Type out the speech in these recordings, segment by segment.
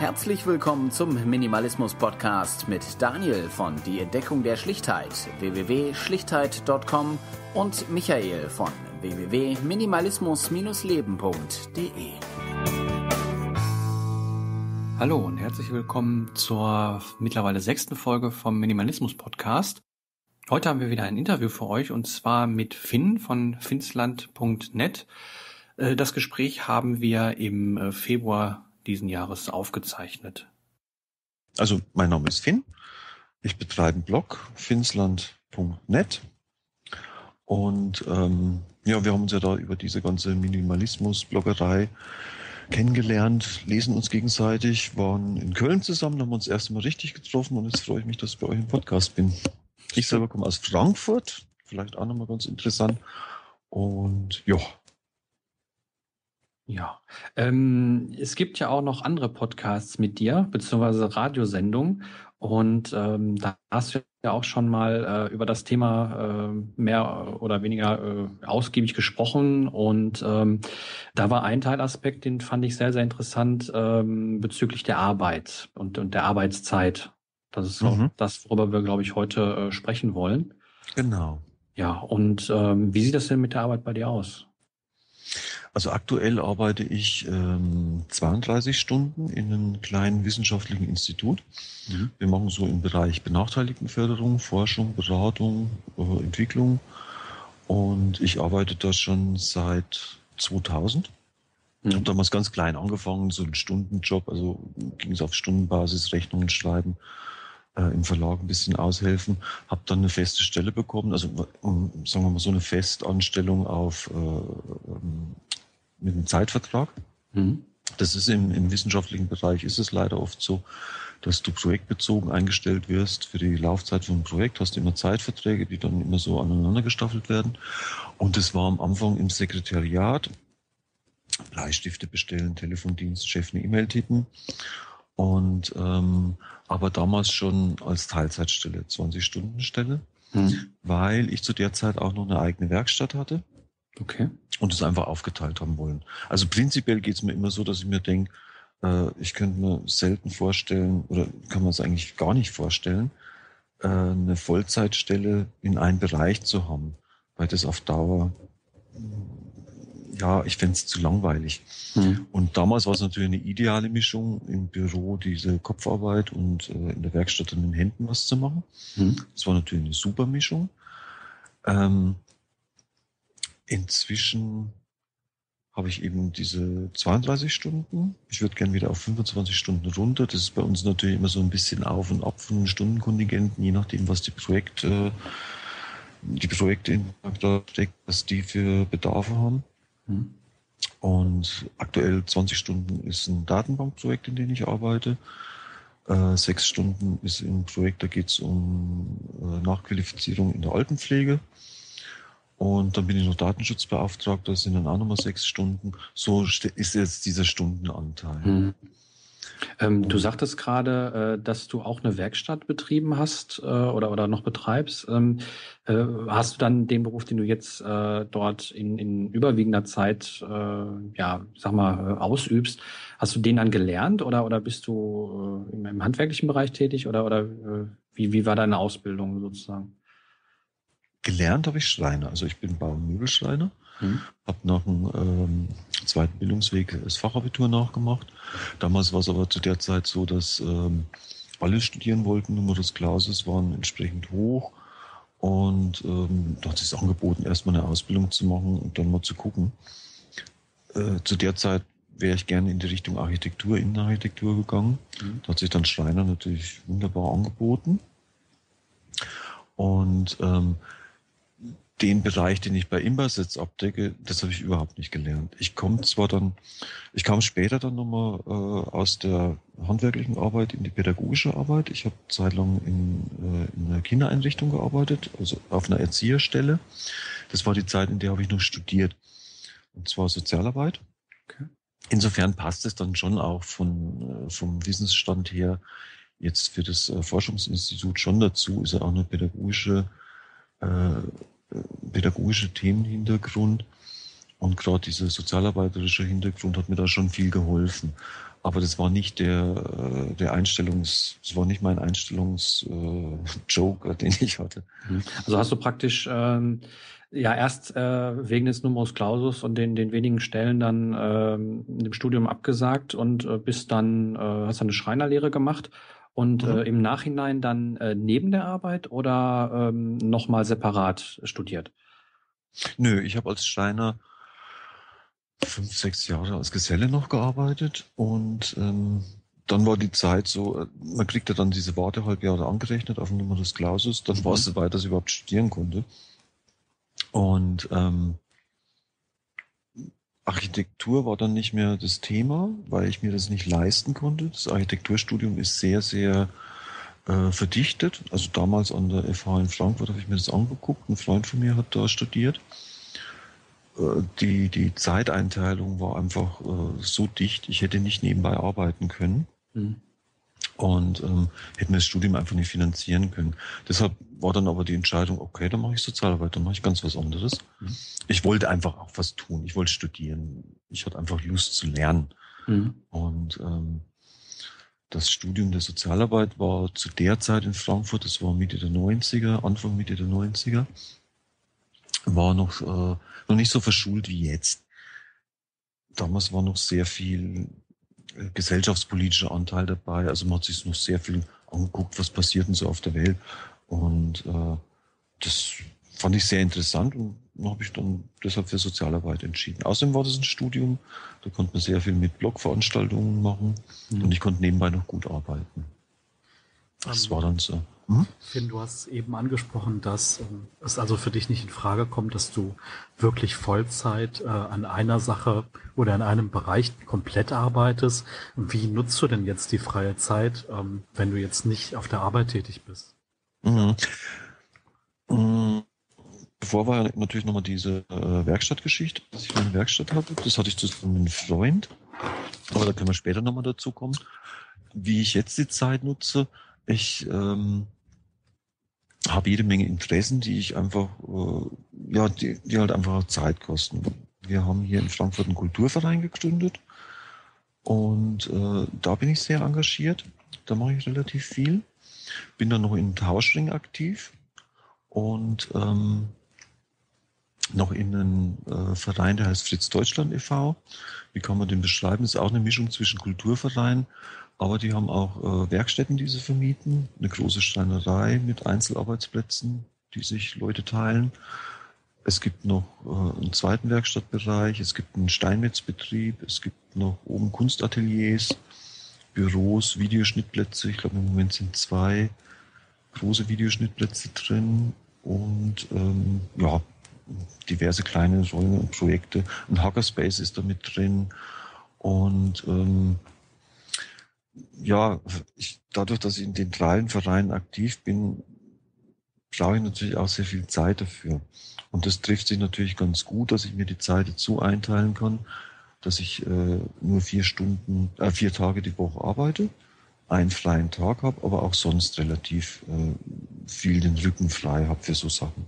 Herzlich willkommen zum Minimalismus-Podcast mit Daniel von Die Entdeckung der Schlichtheit www.schlichtheit.com und Michael von www.minimalismus-leben.de. Hallo und herzlich willkommen zur mittlerweile 6. Folge vom Minimalismus-Podcast. Heute haben wir wieder ein Interview für euch und zwar mit Finn von finsland.net. Das Gespräch haben wir im Februar diesen Jahres aufgezeichnet. Also mein Name ist Finn. Ich betreibe einen Blog finsland.net und wir haben uns ja da über diese ganze Minimalismus-Bloggerei kennengelernt, lesen uns gegenseitig, waren in Köln zusammen, haben uns erst mal richtig getroffen und jetzt freue ich mich, dass ich bei euch im Podcast bin. Ich selber komme aus Frankfurt, vielleicht auch nochmal ganz interessant. Und ja. Ja, es gibt ja auch noch andere Podcasts mit dir, beziehungsweise Radiosendungen. Und da hast du ja auch schon mal über das Thema mehr oder weniger ausgiebig gesprochen. Und da war ein Teilaspekt, den fand ich sehr, sehr interessant bezüglich der Arbeit und der Arbeitszeit. Das ist auch das, worüber wir, glaube ich, heute sprechen wollen. Genau. Ja, und wie sieht das denn mit der Arbeit bei dir aus? Also aktuell arbeite ich 32 Stunden in einem kleinen wissenschaftlichen Institut. Wir machen so im Bereich Benachteiligtenförderung, Forschung, Beratung, Entwicklung. Und ich arbeite da schon seit 2000. Ich habe damals ganz klein angefangen, so einen Stundenjob, also ging es auf Stundenbasis, Rechnungen schreiben, im Verlag ein bisschen aushelfen, habe dann eine feste Stelle bekommen, also sagen wir mal so eine Festanstellung mit einem Zeitvertrag. Das ist im wissenschaftlichen Bereich ist es leider oft so, dass du projektbezogen eingestellt wirst. Für die Laufzeit von einem Projekt hast du immer Zeitverträge, die dann immer so aneinander gestaffelt werden. Und das war am Anfang im Sekretariat. Bleistifte bestellen, Telefondienst, Chef eine E-Mail tippen. Und aber damals schon als Teilzeitstelle, 20-Stunden-Stelle, weil ich zu der Zeit auch noch eine eigene Werkstatt hatte. Okay. Und es einfach aufgeteilt haben wollen. Also prinzipiell geht es mir immer so, dass ich mir denke, ich könnte mir selten vorstellen, oder kann man es eigentlich gar nicht vorstellen, eine Vollzeitstelle in einem Bereich zu haben, weil das auf Dauer, ja, ich fände es zu langweilig. Und damals war es natürlich eine ideale Mischung, im Büro diese Kopfarbeit und in der Werkstatt dann mit den Händen was zu machen. Das war natürlich eine super Mischung. Inzwischen habe ich eben diese 32 Stunden. Ich würde gerne wieder auf 25 Stunden runter. Das ist bei uns natürlich immer so ein bisschen auf und ab von den Stundenkontingenten, je nachdem, was die Projekte in da steckt, was die für Bedarfe haben. Und aktuell 20 Stunden ist ein Datenbankprojekt, in dem ich arbeite. 6 Stunden ist ein Projekt, da geht es um Nachqualifizierung in der Altenpflege. Und dann bin ich noch Datenschutzbeauftragter, das sind dann auch nochmal 6 Stunden. So ist jetzt dieser Stundenanteil. Du sagtest gerade, dass du auch eine Werkstatt betrieben hast oder noch betreibst. Hast du dann den Beruf, den du jetzt dort in überwiegender Zeit ausübst, hast du den dann gelernt oder bist du im handwerklichen Bereich tätig oder wie war deine Ausbildung sozusagen? Gelernt habe ich Schreiner, also ich bin Bau- und Möbelschreiner, habe nach dem zweiten Bildungsweg das Fachabitur nachgemacht. Damals war es aber zu der Zeit so, dass alle studieren wollten, Numerus Clausus waren entsprechend hoch und da hat es sich angeboten, erstmal eine Ausbildung zu machen und dann mal zu gucken. Zu der Zeit wäre ich gerne in die Richtung Architektur, Innenarchitektur gegangen. Da hat sich dann Schreiner natürlich wunderbar angeboten. Und den Bereich, den ich bei Imbasitz abdecke, das habe ich überhaupt nicht gelernt. Ich kam später dann nochmal aus der handwerklichen Arbeit in die pädagogische Arbeit. Ich habe zeitlang in einer Kindereinrichtung gearbeitet, also auf einer Erzieherstelle. Das war die Zeit, in der habe ich noch studiert. Und zwar Sozialarbeit. Okay. Insofern passt es dann schon auch vom Wissensstand her jetzt für das Forschungsinstitut schon dazu, ist ja auch eine pädagogische Themenhintergrund und gerade dieser sozialarbeiterische Hintergrund hat mir da schon viel geholfen. Aber das war nicht das war nicht mein Einstellungsjoker, den ich hatte. Also hast du praktisch erst wegen des Numerus Clausus und den wenigen Stellen dann dem Studium abgesagt und hast dann eine Schreinerlehre gemacht und im Nachhinein dann neben der Arbeit oder nochmal separat studiert? Nö, ich habe als Schreiner 5, 6 Jahre als Geselle noch gearbeitet und dann war die Zeit so, man kriegt ja dann diese Wartehalbjahre angerechnet auf den Numerus Clausus, dann war es so weit, dass ich überhaupt studieren konnte. Und Architektur war dann nicht mehr das Thema, weil ich mir das nicht leisten konnte. Das Architekturstudium ist sehr, sehr verdichtet. Also damals an der FH in Frankfurt habe ich mir das angeguckt. Ein Freund von mir hat da studiert. Die Zeiteinteilung war einfach so dicht, ich hätte nicht nebenbei arbeiten können. Und hätte mir das Studium einfach nicht finanzieren können. Deshalb war dann aber die Entscheidung, okay, dann mache ich Sozialarbeit, dann mache ich ganz was anderes. Ich wollte einfach auch was tun, ich wollte studieren. Ich hatte einfach Lust zu lernen. Und das Studium der Sozialarbeit war zu der Zeit in Frankfurt, das war Mitte der 90er, Anfang Mitte der 90er, war noch nicht so verschult wie jetzt. Damals war noch sehr viel gesellschaftspolitischer Anteil dabei. Also man hat sich noch sehr viel angeguckt, was passiert denn so auf der Welt. Und das fand ich sehr interessant und habe ich dann deshalb für Sozialarbeit entschieden. Außerdem war das ein Studium, da konnte man sehr viel mit Blogveranstaltungen machen und ich konnte nebenbei noch gut arbeiten. Das war dann so. Finn, du hast eben angesprochen, dass es also für dich nicht in Frage kommt, dass du wirklich Vollzeit an einer Sache oder in einem Bereich komplett arbeitest. Wie nutzt du denn jetzt die freie Zeit, wenn du jetzt nicht auf der Arbeit tätig bist? Bevor war natürlich nochmal diese Werkstattgeschichte, dass ich eine Werkstatt hatte. Das hatte ich zusammen mit einem Freund. Aber da können wir später nochmal dazu kommen. Wie ich jetzt die Zeit nutze, ich habe jede Menge Interessen, die ich einfach, die halt einfach Zeit kosten. Wir haben hier in Frankfurt einen Kulturverein gegründet und da bin ich sehr engagiert. Da mache ich relativ viel. Bin dann noch in Tauschring aktiv und noch in einem Verein, der heißt Fritz Deutschland e.V. Wie kann man den beschreiben? Das ist auch eine Mischung zwischen Kulturverein, aber die haben auch Werkstätten, die sie vermieten. Eine große Schreinerei mit Einzelarbeitsplätzen, die sich Leute teilen. Es gibt noch einen zweiten Werkstattbereich, es gibt einen Steinmetzbetrieb, es gibt noch oben Kunstateliers, Büros, Videoschnittplätze. Ich glaube, im Moment sind 2 große Videoschnittplätze drin und diverse kleine Räume und Projekte. Ein Hackerspace ist da mit drin und dadurch, dass ich in den 3 Vereinen aktiv bin, brauche ich natürlich auch sehr viel Zeit dafür. Und das trifft sich natürlich ganz gut, dass ich mir die Zeit dazu einteilen kann, dass ich nur 4 Tage die Woche arbeite, einen freien Tag habe, aber auch sonst relativ viel den Rücken frei habe für so Sachen.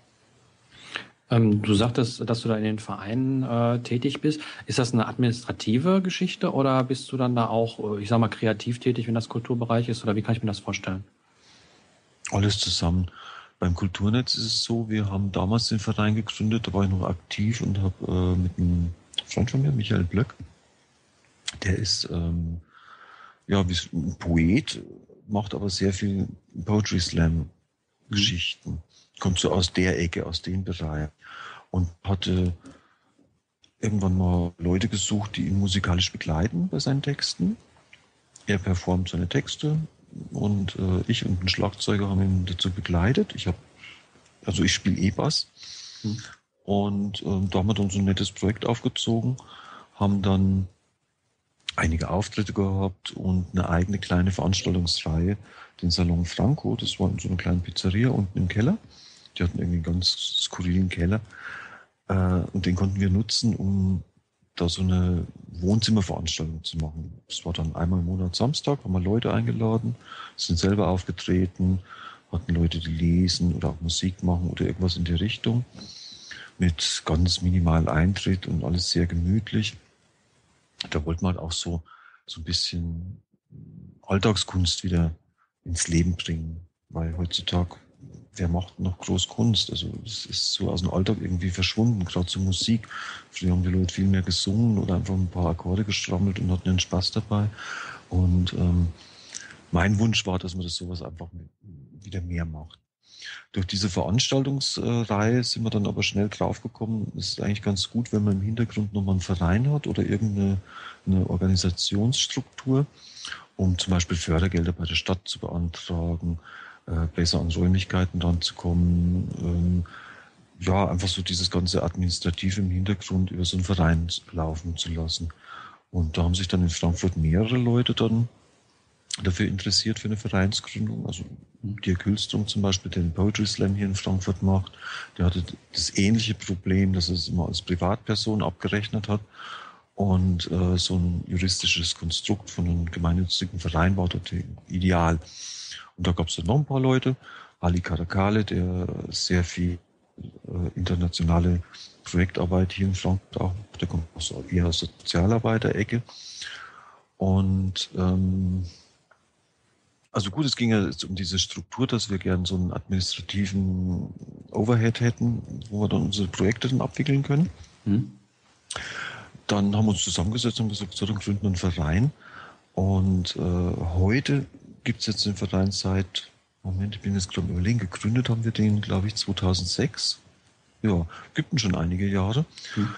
Du sagtest, dass du da in den Vereinen tätig bist. Ist das eine administrative Geschichte oder bist du dann da auch, ich sag mal, kreativ tätig, wenn das Kulturbereich ist? Oder wie kann ich mir das vorstellen? Alles zusammen. Beim Kulturnetz ist es so, wir haben damals den Verein gegründet, da war ich noch aktiv und habe mit einem Freund von mir, Michael Blöck, der ist wie ein Poet, macht aber sehr viel Poetry Slam Geschichten. Kommt so aus der Ecke, aus dem Bereich. Und hatte irgendwann mal Leute gesucht, die ihn musikalisch begleiten bei seinen Texten. Er performt seine Texte und ich und ein Schlagzeuger haben ihn dazu begleitet. Ich spiele E-Bass. Und da haben wir dann so ein nettes Projekt aufgezogen, haben dann einige Auftritte gehabt und eine eigene kleine Veranstaltungsreihe, den Salon Franco, das war in so einer kleinen Pizzeria unten im Keller. Die hatten irgendwie einen ganz skurrilen Keller. Und den konnten wir nutzen, um da so eine Wohnzimmerveranstaltung zu machen. Das war dann einmal im Monat Samstag, haben wir Leute eingeladen, sind selber aufgetreten, hatten Leute, die lesen oder auch Musik machen oder irgendwas in die Richtung. Mit ganz minimal Eintritt und alles sehr gemütlich. Da wollten wir halt auch so so ein bisschen Alltagskunst wieder ins Leben bringen. Weil heutzutage, wer macht noch groß Kunst? Also es ist so aus dem Alltag irgendwie verschwunden, gerade zur Musik. Früher haben die Leute viel mehr gesungen oder einfach ein paar Akkorde gestrammelt und hatten einen Spaß dabei. Und mein Wunsch war, dass man das sowas einfach wieder mehr macht. Durch diese Veranstaltungsreihe sind wir dann aber schnell draufgekommen, es ist eigentlich ganz gut, wenn man im Hintergrund nochmal einen Verein hat oder irgendeine Organisationsstruktur, um zum Beispiel Fördergelder bei der Stadt zu beantragen, besser an Räumlichkeiten ranzukommen, ja, einfach so dieses ganze Administrative im Hintergrund über so einen Verein laufen zu lassen. Und da haben sich dann in Frankfurt mehrere Leute dann dafür interessiert für eine Vereinsgründung. Also Dirk Hülström zum Beispiel, der den Poetry Slam hier in Frankfurt macht, der hatte das ähnliche Problem, dass er es immer als Privatperson abgerechnet hat. Und so ein juristisches Konstrukt von einem gemeinnützigen Verein war dort ideal. Und da gab es dann noch ein paar Leute. Ali Karakale, der sehr viel internationale Projektarbeit hier in Frankfurt auch, der kommt aus eher aus der Sozialarbeiter-Ecke. Und also gut, es ging ja jetzt um diese Struktur, dass wir gern so einen administrativen Overhead hätten, wo wir dann unsere Projekte dann abwickeln können. Dann haben wir uns zusammengesetzt und gesagt, so, dann gründen wir einen Verein. Und heute gibt es jetzt den Verein seit, Moment, ich bin jetzt gerade überlegen, gegründet haben wir den, glaube ich, 2006. Ja, gibt ihn schon einige Jahre.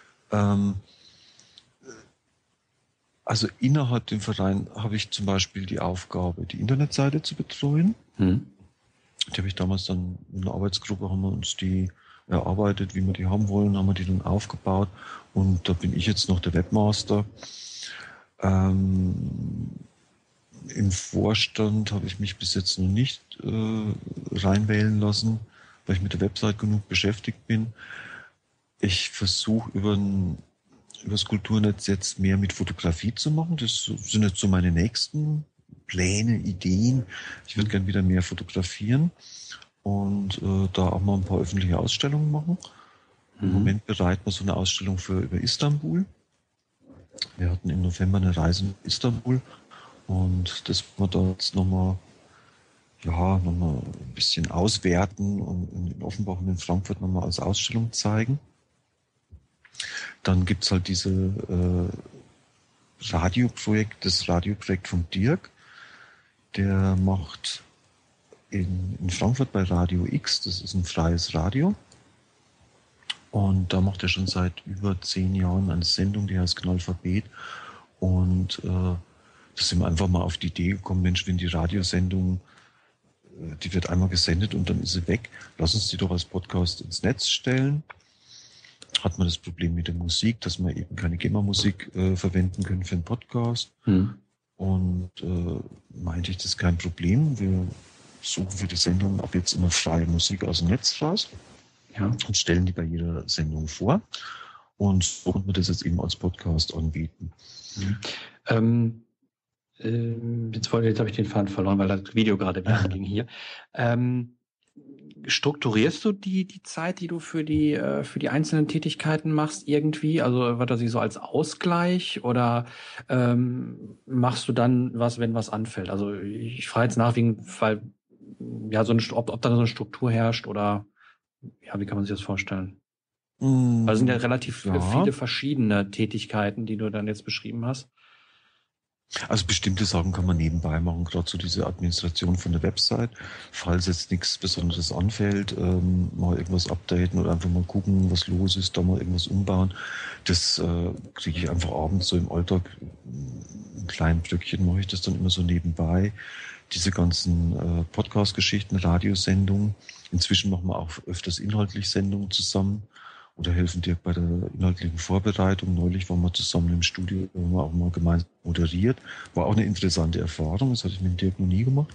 Also innerhalb dem Verein habe ich zum Beispiel die Aufgabe, die Internetseite zu betreuen. Die habe ich damals dann in einer Arbeitsgruppe, haben wir uns die erarbeitet, wie wir die haben wollen, haben wir die dann aufgebaut. Und da bin ich jetzt noch der Webmaster. Im Vorstand habe ich mich bis jetzt noch nicht reinwählen lassen, weil ich mit der Website genug beschäftigt bin. Ich versuche über das Kulturnetz jetzt mehr mit Fotografie zu machen. Das sind jetzt so meine nächsten Pläne, Ideen. Ich würde gerne wieder mehr fotografieren und da auch mal ein paar öffentliche Ausstellungen machen. Im Moment bereiten wir so eine Ausstellung über Istanbul. Wir hatten im November eine Reise in Istanbul und das wollen wir da jetzt nochmal ein bisschen auswerten und in Offenbach und in Frankfurt nochmal als Ausstellung zeigen. Dann gibt's halt das Radioprojekt von Dirk. Der macht in Frankfurt bei Radio X, das ist ein freies Radio. Und da macht er schon seit über 10 Jahren eine Sendung, die heißt Knallverbet. Und da sind wir einfach mal auf die Idee gekommen, Mensch, wenn die Radiosendung, die wird einmal gesendet und dann ist sie weg, lass uns die doch als Podcast ins Netz stellen. Hat man das Problem mit der Musik, dass wir eben keine GEMA-Musik verwenden können für einen Podcast. Und meinte ich, das ist kein Problem. Wir suchen für die Sendung ab jetzt immer freie Musik aus dem Netz raus und stellen die bei jeder Sendung vor. Und so konnten wir das jetzt eben als Podcast anbieten. Jetzt habe ich den Faden verloren, weil das Video gerade ging hier. Strukturierst du die Zeit, die du für die einzelnen Tätigkeiten machst, irgendwie? Also wird das so als Ausgleich oder machst du dann was, wenn was anfällt? Also ich frage jetzt nach, weil ja ob da so eine Struktur herrscht oder ja, wie kann man sich das vorstellen? Weil es sind ja relativ viele verschiedene Tätigkeiten, die du dann jetzt beschrieben hast. Also bestimmte Sachen kann man nebenbei machen, gerade so diese Administration von der Website. Falls jetzt nichts Besonderes anfällt, mal irgendwas updaten oder einfach mal gucken, was los ist, da mal irgendwas umbauen. Das kriege ich einfach abends so im Alltag, in kleinen Blöckchen mache ich das dann immer so nebenbei. Diese ganzen Podcast-Geschichten, Radiosendungen. Inzwischen machen wir auch öfters inhaltlich Sendungen zusammen. Oder helfen dir bei der inhaltlichen Vorbereitung. Neulich waren wir zusammen im Studio, haben wir auch mal gemeinsam moderiert. War auch eine interessante Erfahrung, das hatte ich mit Dirk noch nie gemacht.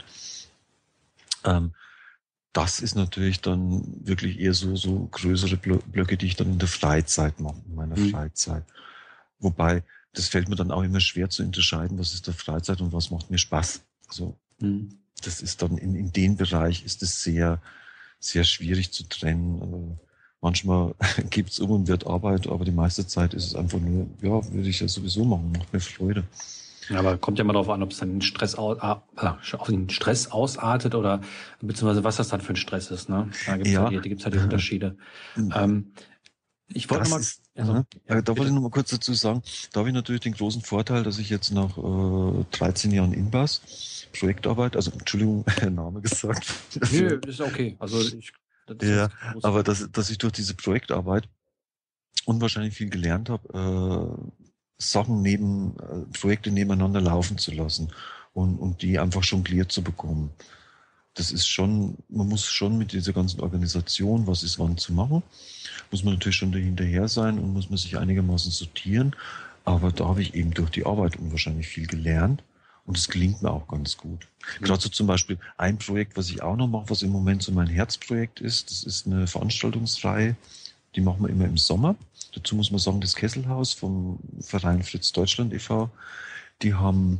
Das ist natürlich dann wirklich eher so größere Blöcke, die ich dann in der Freizeit mache, in meiner Freizeit. Wobei, das fällt mir dann auch immer schwer zu unterscheiden, was ist der Freizeit und was macht mir Spaß. Also, das ist dann in dem Bereich ist es sehr, sehr schwierig zu trennen. Manchmal gibt's und wird Arbeit, aber die meiste Zeit ist es einfach nur, ja, würde ich ja sowieso machen, macht mir Freude. Ja, aber kommt ja mal darauf an, ob es dann auf den Stress ausartet oder beziehungsweise was das dann für ein Stress ist. Ne? Da gibt's halt die Unterschiede. Ich wollte nochmal... Da wollte ich noch mal kurz dazu sagen, da habe ich natürlich den großen Vorteil, dass ich jetzt nach 13 Jahren Inbas Projektarbeit, also Entschuldigung, Name gesagt. Nö, ist okay. Also aber dass ich durch diese Projektarbeit unwahrscheinlich viel gelernt habe, Projekte nebeneinander laufen zu lassen und die einfach jongliert zu bekommen. Das ist schon, man muss schon mit dieser ganzen Organisation, was ist wann zu machen, muss man natürlich schon dahinterher sein und muss man sich einigermaßen sortieren. Aber da habe ich eben durch die Arbeit unwahrscheinlich viel gelernt und es gelingt mir auch ganz gut. Gerade so zum Beispiel ein Projekt, was ich auch noch mache, was im Moment so mein Herzprojekt ist, das ist eine Veranstaltungsreihe, die machen wir immer im Sommer. Dazu muss man sagen, das Kesselhaus vom Verein Fritz Deutschland e.V., die haben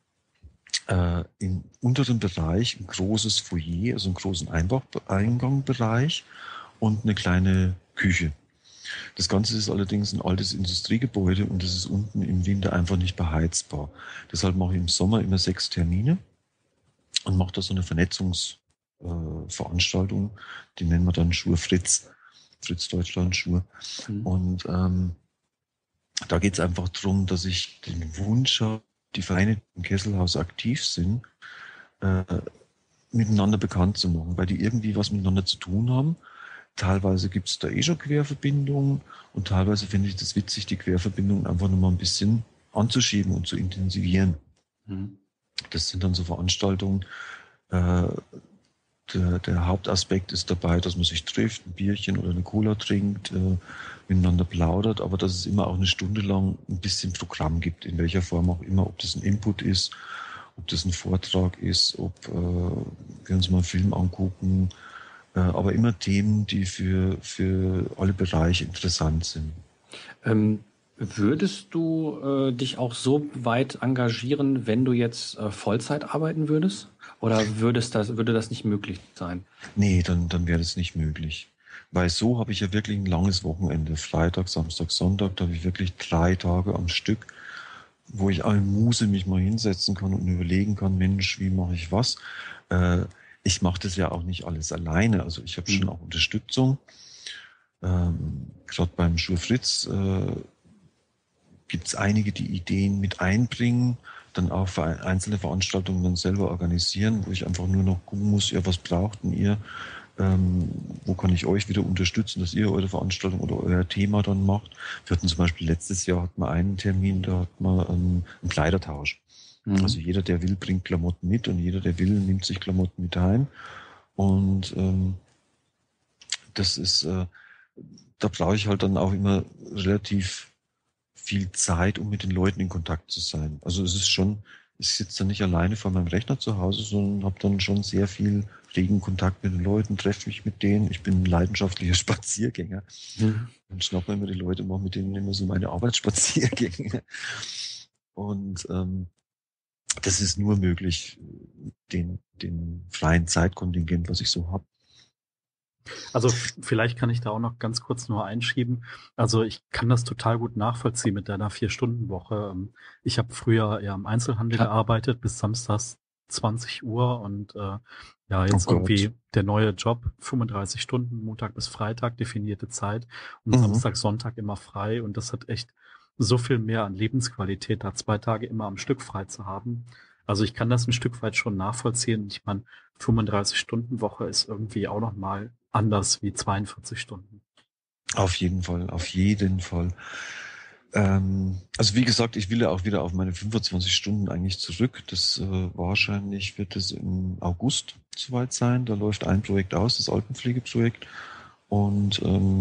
im unteren Bereich ein großes Foyer, also einen großen Eingangbereich und eine kleine Küche. Das Ganze ist allerdings ein altes Industriegebäude und das ist unten im Winter einfach nicht beheizbar. Deshalb mache ich im Sommer immer 6 Termine und mache da so eine Vernetzungsveranstaltung, die nennen wir dann Schur Fritz Deutschland Schur. Und da geht es einfach darum, dass ich den Wunsch habe, die Vereine, die im Kesselhaus aktiv sind, miteinander bekannt zu machen, weil die irgendwie was miteinander zu tun haben. Teilweise gibt es da schon Querverbindungen und teilweise finde ich das witzig, die Querverbindungen einfach nochmal ein bisschen anzuschieben und zu intensivieren. Das sind dann so Veranstaltungen. Der Hauptaspekt ist dabei, dass man sich trifft, ein Bierchen oder eine Cola trinkt, miteinander plaudert, aber dass es immer auch eine Stunde lang ein bisschen Programm gibt, in welcher Form auch immer, ob das ein Input ist, ob das ein Vortrag ist, ob wir uns mal einen Film angucken, aber immer Themen, die für alle Bereiche interessant sind. Würdest du dich auch so weit engagieren, wenn du jetzt Vollzeit arbeiten würdest? Oder würde das nicht möglich sein? Nee, dann wäre das nicht möglich. Weil so habe ich ja wirklich ein langes Wochenende. Freitag, Samstag, Sonntag, da habe ich wirklich 3 Tage am Stück, wo ich eine Muße mich mal hinsetzen kann und überlegen kann, Mensch, wie mache ich was? Ich mache das ja auch nicht alles alleine. Also ich habe schon auch Unterstützung. Gerade beim Schur Fritz gibt es einige, die Ideen mit einbringen, dann auch für einzelne Veranstaltungen dann selber organisieren, wo ich einfach nur noch gucken muss, ja, was braucht denn ihr? Wo kann ich euch wieder unterstützen, dass ihr eure Veranstaltung oder euer Thema dann macht? Wir hatten zum Beispiel letztes Jahr hatten wir einen Termin, da hat man einen Kleidertausch. Also jeder, der will, bringt Klamotten mit und jeder, der will, nimmt sich Klamotten mit heim. Und das ist, da brauche ich halt dann auch immer relativ viel Zeit, um mit den Leuten in Kontakt zu sein. Also es ist schon, ich sitze dann nicht alleine vor meinem Rechner zu Hause, sondern habe dann schon sehr viel regen Kontakt mit den Leuten, treffe mich mit denen. Ich bin ein leidenschaftlicher Spaziergänger. Dann schnappe immer die Leute, mache mit denen immer so meine Arbeitsspaziergänge. Und das ist nur möglich, den freien Zeitkontingent, was ich so habe. Also vielleicht kann ich da auch noch ganz kurz nur einschieben. Also ich kann das total gut nachvollziehen mit deiner 4-Stunden-Woche. Ich habe früher ja im Einzelhandel gearbeitet bis samstags 20 Uhr und jetzt irgendwie der neue Job, 35 Stunden, Montag bis Freitag, definierte Zeit und Samstag, Sonntag immer frei und das hat echt so viel mehr an Lebensqualität, da 2 Tage immer am Stück frei zu haben. Also ich kann das ein Stück weit schon nachvollziehen. Ich meine, 35-Stunden-Woche ist irgendwie auch noch mal anders wie 42 Stunden. Auf jeden Fall. Also wie gesagt, ich will ja auch wieder auf meine 25 Stunden eigentlich zurück. Das wahrscheinlich wird es im August soweit sein. Da läuft ein Projekt aus, das Altenpflegeprojekt. Und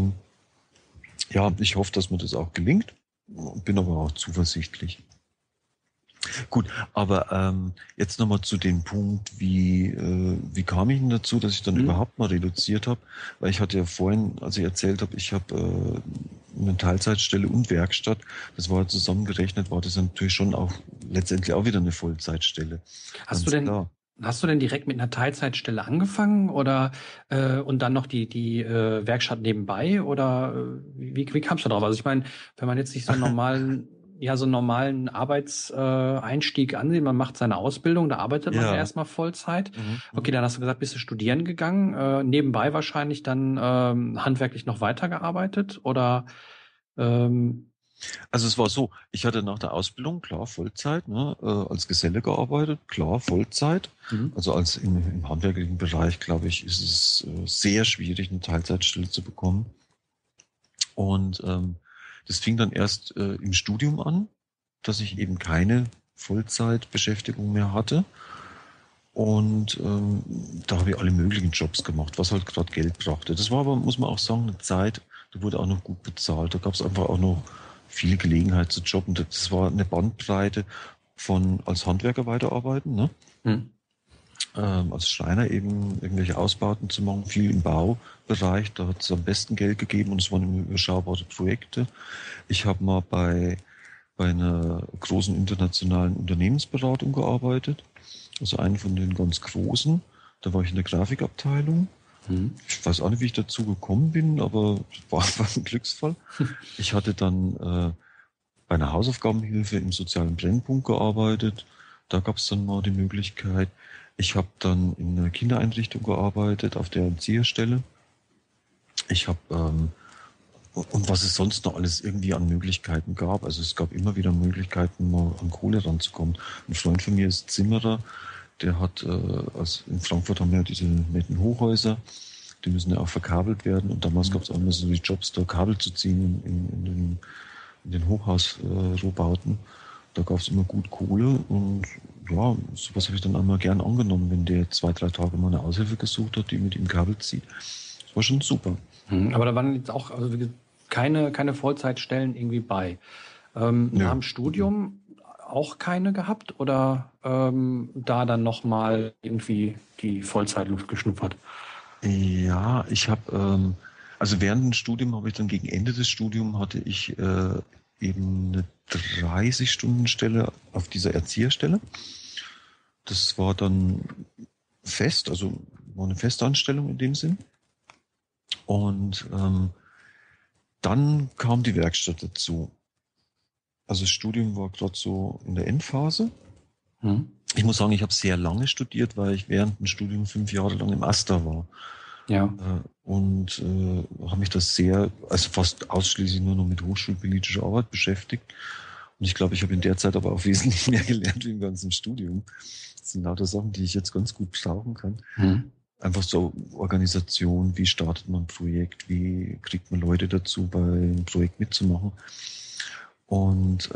ich hoffe, dass mir das auch gelingt. Bin aber auch zuversichtlich. Gut, aber jetzt nochmal zu dem Punkt, wie kam ich denn dazu, dass ich dann überhaupt mal reduziert habe? Weil ich hatte ja vorhin, als ich erzählt habe, ich habe eine Teilzeitstelle und Werkstatt. Das war zusammengerechnet, war das natürlich schon auch letztendlich auch wieder eine Vollzeitstelle. Hast du denn direkt mit einer Teilzeitstelle angefangen oder und dann noch die Werkstatt nebenbei oder wie kamst du drauf? Also ich meine, wenn man jetzt nicht so einen normalen ja so einen normalen Arbeitseinstieg ansehen. Man macht seine Ausbildung, da arbeitet man ja erstmal Vollzeit. Okay, dann hast du gesagt, bist du studieren gegangen, nebenbei wahrscheinlich dann handwerklich noch weitergearbeitet oder Also es war so, ich hatte nach der Ausbildung, klar, Vollzeit, ne, als Geselle gearbeitet, klar, Vollzeit. Also als im handwerklichen Bereich, glaube ich, ist es sehr schwierig, eine Teilzeitstelle zu bekommen. Und das fing dann erst im Studium an, dass ich eben keine Vollzeitbeschäftigung mehr hatte. Und da habe ich alle möglichen Jobs gemacht, was halt gerade Geld brachte. Das war aber, muss man auch sagen, eine Zeit, da wurde auch noch gut bezahlt. Da gab es einfach auch noch viel Gelegenheit zu jobben. Das war eine Bandbreite von als Handwerker weiterarbeiten, ne? Als Schreiner eben irgendwelche Ausbauten zu machen, viel im Baubereich, da hat es am besten Geld gegeben und es waren immer überschaubare Projekte. Ich habe mal bei einer großen internationalen Unternehmensberatung gearbeitet, also einen von den ganz großen. Da war ich in der Grafikabteilung. Ich weiß auch nicht, wie ich dazu gekommen bin, aber war einfach ein Glücksfall. Ich hatte dann bei einer Hausaufgabenhilfe im sozialen Brennpunkt gearbeitet. Da gab es dann mal die Möglichkeit. Ich habe dann in einer Kindereinrichtung gearbeitet, auf der Erzieherstelle. Ich habe und was es sonst noch alles irgendwie an Möglichkeiten gab. Also es gab immer wieder Möglichkeiten, mal an Kohle ranzukommen. Ein Freund von mir ist Zimmerer. Der hat, also in Frankfurt haben wir ja diese netten Hochhäuser, die müssen ja auch verkabelt werden. Und damals gab es auch immer so die Jobs, da Kabel zu ziehen in den Hochhausrohbauten. Da gab es immer gut Kohle und ja, sowas habe ich dann einmal gern angenommen, wenn der 2-3 Tage mal eine Aushilfe gesucht hat, die mit ihm Kabel zieht. Das war schon super. Aber da waren jetzt auch keine Vollzeitstellen irgendwie bei. Nach dem Studium auch keine gehabt oder da dann nochmal irgendwie die Vollzeitluft geschnuppert? Ja, ich habe, also während dem Studium habe ich dann gegen Ende des Studiums hatte ich eben eine 30-Stunden-Stelle auf dieser Erzieherstelle. Das war dann fest, also war eine Festanstellung in dem Sinn. Und dann kam die Werkstatt dazu. Also das Studium war gerade so in der Endphase. Ich muss sagen, ich habe sehr lange studiert, weil ich während dem Studium 5 Jahre lang im AStA war. Ja. Und habe mich das also fast ausschließlich nur noch mit hochschulpolitischer Arbeit beschäftigt. Und ich glaube, ich habe in der Zeit aber auch wesentlich mehr gelernt wie im ganzen Studium. Das sind lauter Sachen, die ich jetzt ganz gut brauchen kann. Einfach so Organisation, wie startet man ein Projekt, wie kriegt man Leute dazu, bei einem Projekt mitzumachen. Und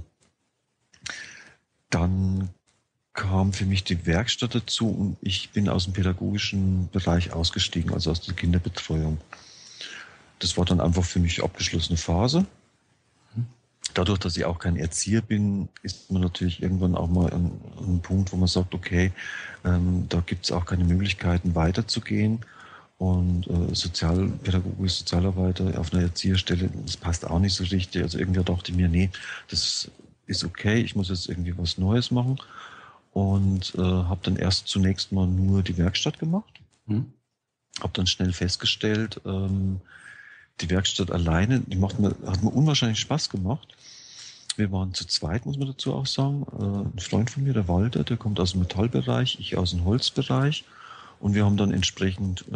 dann kam für mich die Werkstatt dazu und ich bin aus dem pädagogischen Bereich ausgestiegen, also aus der Kinderbetreuung. Das war dann einfach für mich abgeschlossene Phase. Dadurch, dass ich auch kein Erzieher bin, ist man natürlich irgendwann auch mal an einem Punkt, wo man sagt, okay, da gibt es auch keine Möglichkeiten weiterzugehen. Und sozialpädagogisch, Sozialarbeiter auf einer Erzieherstelle, das passt auch nicht so richtig. Also irgendwie dachte ich mir, nee, das ist okay, ich muss jetzt irgendwie was Neues machen. Und habe dann erst zunächst mal nur die Werkstatt gemacht. Habe dann schnell festgestellt, die Werkstatt alleine, hat mir unwahrscheinlich Spaß gemacht. Wir waren zu zweit, muss man dazu auch sagen. Ein Freund von mir, der Walter, der kommt aus dem Metallbereich, ich aus dem Holzbereich. Und wir haben dann entsprechend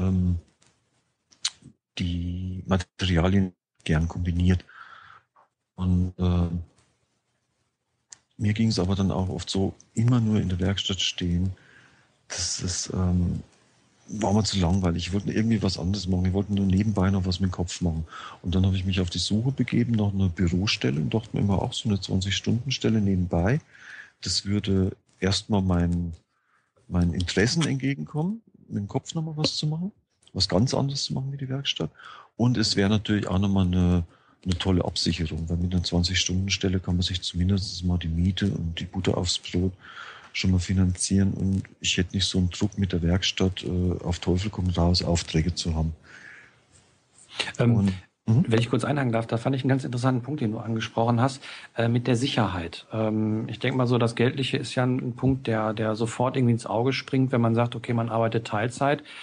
die Materialien gern kombiniert. Und mir ging es aber dann auch oft so, immer nur in der Werkstatt stehen. Das war mir zu langweilig. Ich wollte irgendwie was anderes machen. Ich wollte nur nebenbei noch was mit dem Kopf machen. Und dann habe ich mich auf die Suche begeben nach einer Bürostelle und dachte mir immer auch so eine 20-Stunden-Stelle nebenbei. Das würde erstmal meinen Interessen entgegenkommen, mit dem Kopf nochmal was zu machen, was ganz anderes zu machen wie die Werkstatt. Und es wäre natürlich auch nochmal eine tolle Absicherung, weil mit einer 20-Stunden-Stelle kann man sich zumindest mal die Miete und die Butter aufs Brot schon mal finanzieren und ich hätte nicht so einen Druck mit der Werkstatt, auf Teufel komm raus, Aufträge zu haben. Wenn ich kurz einhaken darf, da fand ich einen ganz interessanten Punkt, den du angesprochen hast, mit der Sicherheit. Ich denke mal so, das Geldliche ist ja ein Punkt, der sofort irgendwie ins Auge springt, wenn man sagt, okay, man arbeitet Teilzeit.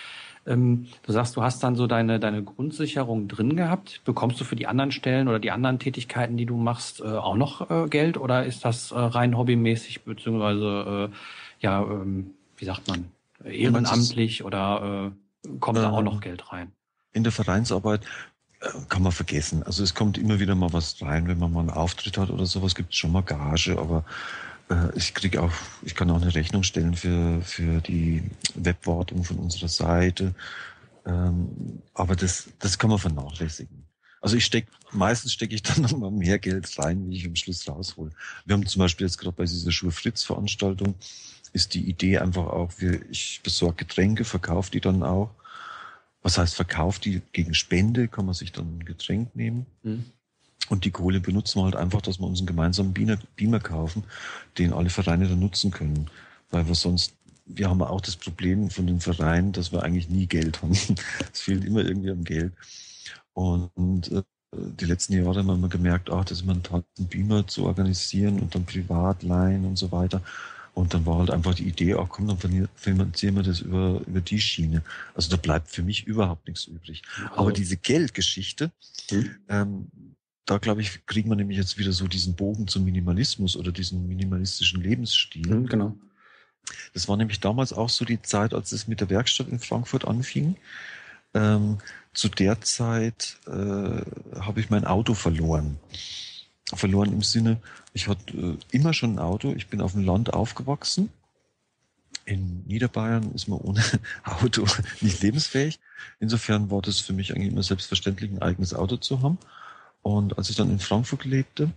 Du sagst, du hast dann so deine Grundsicherung drin gehabt. Bekommst du für die anderen Stellen oder die anderen Tätigkeiten, die du machst, auch noch Geld? Oder ist das rein hobbymäßig, beziehungsweise, wie sagt man, ehrenamtlich oder kommt da auch noch Geld rein? In der Vereinsarbeit kann man vergessen. Also es kommt immer wieder mal was rein, wenn man mal einen Auftritt hat oder sowas, gibt es schon mal Gage, aber ich kann auch eine Rechnung stellen für die Webwartung von unserer Seite. Aber das kann man vernachlässigen. Also meistens stecke ich dann nochmal mehr Geld rein, wie ich am Schluss raushole. Wir haben zum Beispiel jetzt gerade bei dieser Schur-Fritz-Veranstaltung ist die Idee einfach auch, ich besorge Getränke, verkaufe die dann auch. Was heißt, verkauft die gegen Spende, kann man sich dann ein Getränk nehmen. Mhm. Und die Kohle benutzen wir halt einfach, dass wir uns einen gemeinsamen Beamer kaufen, den alle Vereine dann nutzen können. Weil wir haben auch das Problem von den Vereinen, dass wir eigentlich nie Geld haben. Es fehlt immer irgendwie am Geld. Und die letzten Jahre haben wir gemerkt, das ist immer ein Beamer zu organisieren und dann privat leihen und so weiter. Und dann war halt einfach die Idee, dann finanzieren wir das über die Schiene. Also da bleibt für mich überhaupt nichts übrig. Also. Aber diese Geldgeschichte, da glaube ich, kriegen wir nämlich jetzt wieder so diesen Bogen zum Minimalismus oder diesen minimalistischen Lebensstil. Genau. Das war nämlich damals auch so die Zeit, als es mit der Werkstatt in Frankfurt anfing. Zu der Zeit habe ich mein Auto verloren. Verloren im Sinne, ich hatte immer schon ein Auto, ich bin auf dem Land aufgewachsen. In Niederbayern ist man ohne Auto nicht lebensfähig. Insofern war das für mich eigentlich immer selbstverständlich, ein eigenes Auto zu haben. Und als ich dann in Frankfurt lebte,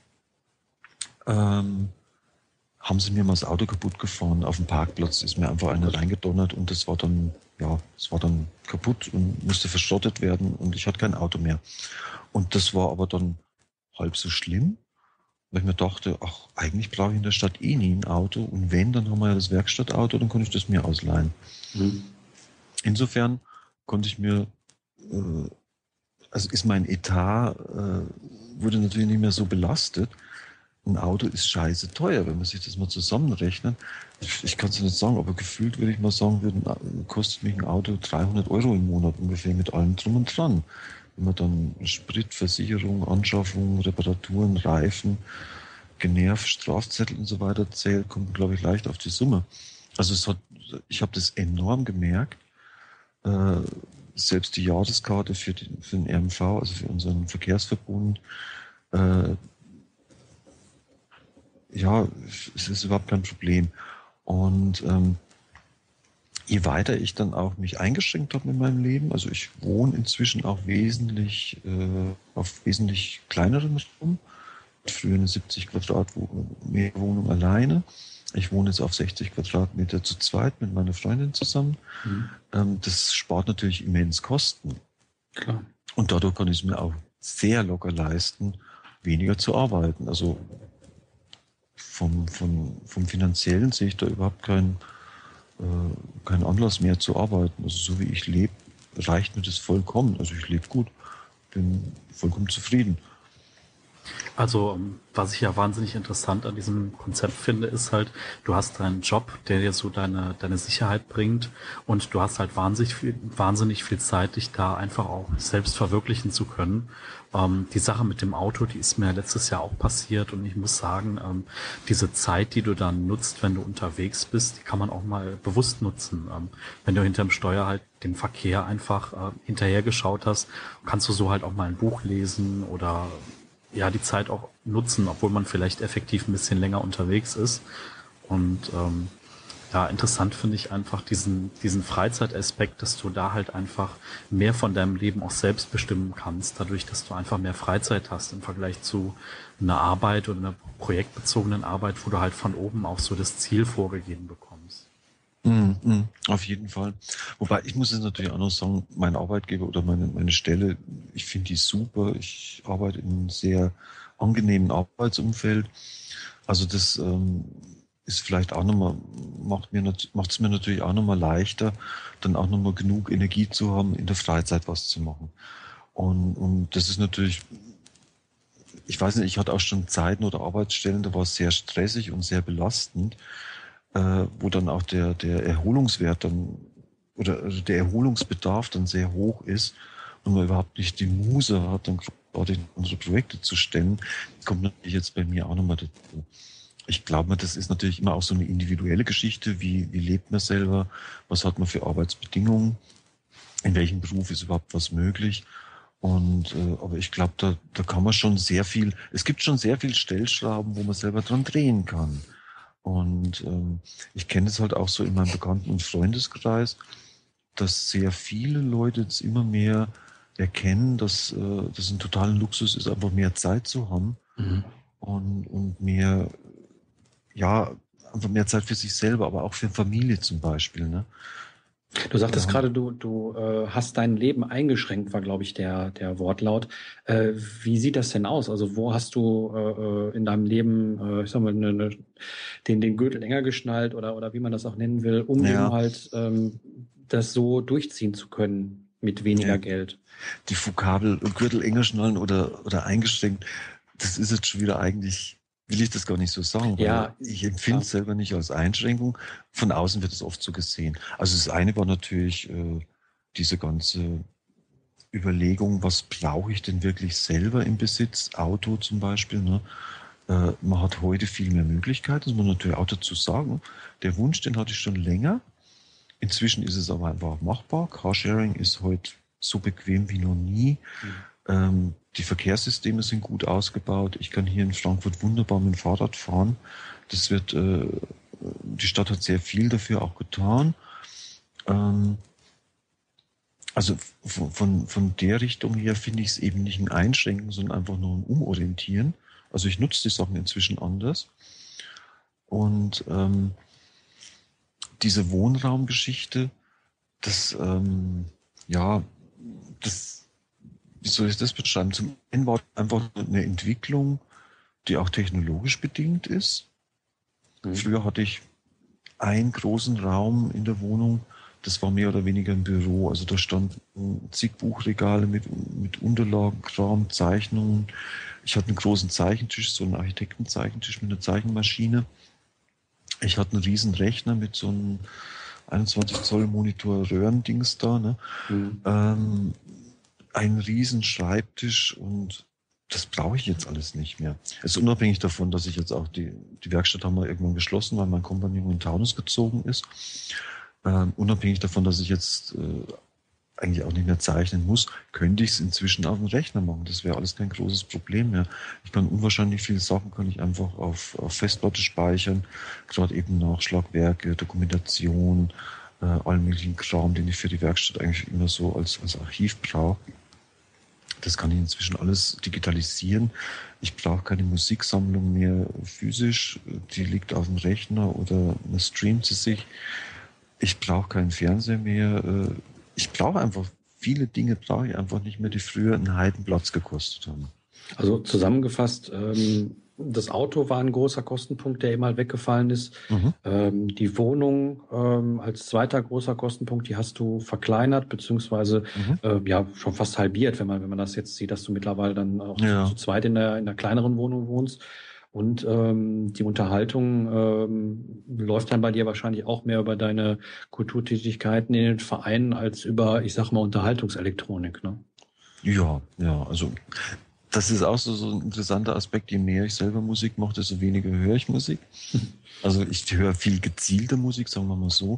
haben sie mir mal das Auto kaputt gefahren. Auf dem Parkplatz ist mir einfach eine reingedonnert und es war dann kaputt und musste verschrottet werden und ich hatte kein Auto mehr. Und das war aber dann halb so schlimm, weil ich mir dachte, eigentlich brauche ich in der Stadt nie ein Auto und wenn, dann haben wir ja das Werkstattauto, dann konnte ich das mir ausleihen. Mhm. Insofern konnte ich mir, ist mein Etat, wurde natürlich nicht mehr so belastet. Ein Auto ist scheiße teuer, wenn man sich das mal zusammenrechnet. Ich kann es nicht sagen, aber gefühlt würde ich mal sagen, kostet mich ein Auto 300 € im Monat ungefähr mit allem drum und dran. Wenn man dann Sprit, Versicherung, Anschaffung, Reparaturen, Reifen, genervt, Strafzettel und so weiter zählt, kommt man, glaube ich, leicht auf die Summe. Also ich habe das enorm gemerkt. Selbst die Jahreskarte für den RMV, also für unseren Verkehrsverbund, es ist überhaupt kein Problem. Und je weiter ich dann auch mich eingeschränkt habe in meinem Leben, also ich wohne inzwischen auch auf wesentlich kleineren Raum, früher eine 70 Quadratmeter Wohnung alleine. Ich wohne jetzt auf 60 Quadratmeter zu zweit mit meiner Freundin zusammen. Mhm. Das spart natürlich immens Kosten. Klar. Und dadurch kann ich es mir auch sehr locker leisten, weniger zu arbeiten. Also vom Finanziellen sehe ich da überhaupt keinen Anlass mehr zu arbeiten. Also so wie ich lebe, reicht mir das vollkommen. Also ich lebe gut, bin vollkommen zufrieden. Also, was ich ja wahnsinnig interessant an diesem Konzept finde, ist halt, du hast deinen Job, der dir so deine Sicherheit bringt und du hast halt wahnsinnig viel Zeit, dich da einfach auch selbst verwirklichen zu können. Die Sache mit dem Auto, die ist mir letztes Jahr auch passiert und ich muss sagen, diese Zeit, die du dann nutzt, wenn du unterwegs bist, die kann man auch mal bewusst nutzen. Wenn du hinterm Steuer halt dem Verkehr einfach hinterhergeschaut hast, kannst du so halt auch mal ein Buch lesen oder die Zeit auch nutzen, obwohl man vielleicht effektiv ein bisschen länger unterwegs ist. Und interessant finde ich einfach diesen Freizeitaspekt, dass du da halt einfach mehr von deinem Leben auch selbst bestimmen kannst, dadurch, dass du einfach mehr Freizeit hast im Vergleich zu einer Arbeit oder einer projektbezogenen Arbeit, wo du halt von oben auch so das Ziel vorgegeben bekommst. Auf jeden Fall. Wobei, ich muss jetzt natürlich auch noch sagen, mein Arbeitgeber oder meine Stelle, ich finde die super. Ich arbeite in einem sehr angenehmen Arbeitsumfeld. Also das ist vielleicht auch nochmal, macht es mir natürlich auch nochmal leichter, dann auch nochmal genug Energie zu haben, in der Freizeit was zu machen. Und das ist natürlich, ich weiß nicht, ich hatte auch schon Zeiten oder Arbeitsstellen, da war es sehr stressig und sehr belastend, wo dann auch der Erholungswert dann oder der Erholungsbedarf dann sehr hoch ist und man überhaupt nicht die Muse hat, dann gerade unsere Projekte zu stellen, kommt natürlich jetzt bei mir auch nochmal dazu. Ich glaube, das ist natürlich immer auch so eine individuelle Geschichte. Wie lebt man selber? Was hat man für Arbeitsbedingungen? In welchem Beruf ist überhaupt was möglich? Und aber ich glaube, da kann man schon sehr viel, es gibt schon sehr viel Stellschrauben, wo man selber dran drehen kann. Und ich kenne es halt auch so in meinem Bekannten- und Freundeskreis, dass sehr viele Leute jetzt immer mehr erkennen, dass das ein totaler Luxus ist, einfach mehr Zeit zu haben und mehr, ja, einfach mehr Zeit für sich selber, aber auch für Familie zum Beispiel, ne? Du sagtest gerade, du hast dein Leben eingeschränkt, war, glaube ich, der Wortlaut. Wie sieht das denn aus? Also wo hast du in deinem Leben, ich sag mal, den Gürtel enger geschnallt oder wie man das auch nennen will, um eben halt das so durchziehen zu können mit weniger Geld? Die Vokabel Gürtel enger schnallen oder eingeschränkt, das ist jetzt schon wieder eigentlich, will ich das gar nicht so sagen, weil ich empfinde es selber nicht als Einschränkung. Von außen wird es oft so gesehen. Also das eine war natürlich diese ganze Überlegung, was brauche ich denn wirklich selber im Besitz? Auto zum Beispiel, ne? Man hat heute viel mehr Möglichkeiten, das muss man natürlich auch dazu sagen. Der Wunsch, den hatte ich schon länger. Inzwischen ist es aber einfach machbar. Carsharing ist heute so bequem wie noch nie. Die Verkehrssysteme sind gut ausgebaut. Ich kann hier in Frankfurt wunderbar mit dem Fahrrad fahren. Das wird, die Stadt hat sehr viel dafür auch getan. Also von der Richtung her finde ich es eben nicht ein Einschränken, sondern einfach nur ein Umorientieren. Also ich nutze die Sachen inzwischen anders. Und diese Wohnraumgeschichte, das, wie soll ich das beschreiben? Zum einen war einfach eine Entwicklung, die auch technologisch bedingt ist. Früher hatte ich einen großen Raum in der Wohnung, das war mehr oder weniger ein Büro. Also da standen zig Buchregale mit Unterlagen, Kram, Zeichnungen. Ich hatte einen großen Zeichentisch, so einen Architektenzeichentisch mit einer Zeichenmaschine. Ich hatte einen riesen Rechner mit so einem 21 Zoll Monitor Röhrendings da, ne? Ein riesen Schreibtisch und das brauche ich jetzt alles nicht mehr. Es ist unabhängig davon, dass ich jetzt auch die Werkstatt haben wir irgendwann geschlossen, weil mein Kompagnon in Taunus gezogen ist. Unabhängig davon, dass ich jetzt eigentlich auch nicht mehr zeichnen muss, könnte ich es inzwischen auf dem Rechner machen. Das wäre alles kein großes Problem mehr. Ich kann unwahrscheinlich viele Sachen kann ich einfach auf Festplatte speichern, gerade eben Nachschlagwerke, Dokumentation, allen möglichen Kram, den ich für die Werkstatt eigentlich immer so als Archiv brauche. Das kann ich inzwischen alles digitalisieren. Ich brauche keine Musiksammlung mehr physisch. Die liegt auf dem Rechner oder man streamt sie sich. Ich brauche keinen Fernseher mehr. Ich brauche einfach, viele Dinge brauche ich einfach nicht mehr, die früher einen Heidenplatz gekostet haben. Also zusammengefasst, das Auto war ein großer Kostenpunkt, der immer weggefallen ist. Die Wohnung als zweiter großer Kostenpunkt, die hast du verkleinert, beziehungsweise schon fast halbiert, wenn man das jetzt sieht, dass du mittlerweile dann auch zu zweit in der kleineren Wohnung wohnst. Und die Unterhaltung läuft dann bei dir wahrscheinlich auch mehr über deine Kulturtätigkeiten in den Vereinen als über, ich sag mal, Unterhaltungselektronik, ne? Ja, also das ist auch so ein interessanter Aspekt. Je mehr ich selber Musik mache, desto weniger höre ich Musik. Also ich höre viel gezielte Musik, sagen wir mal so.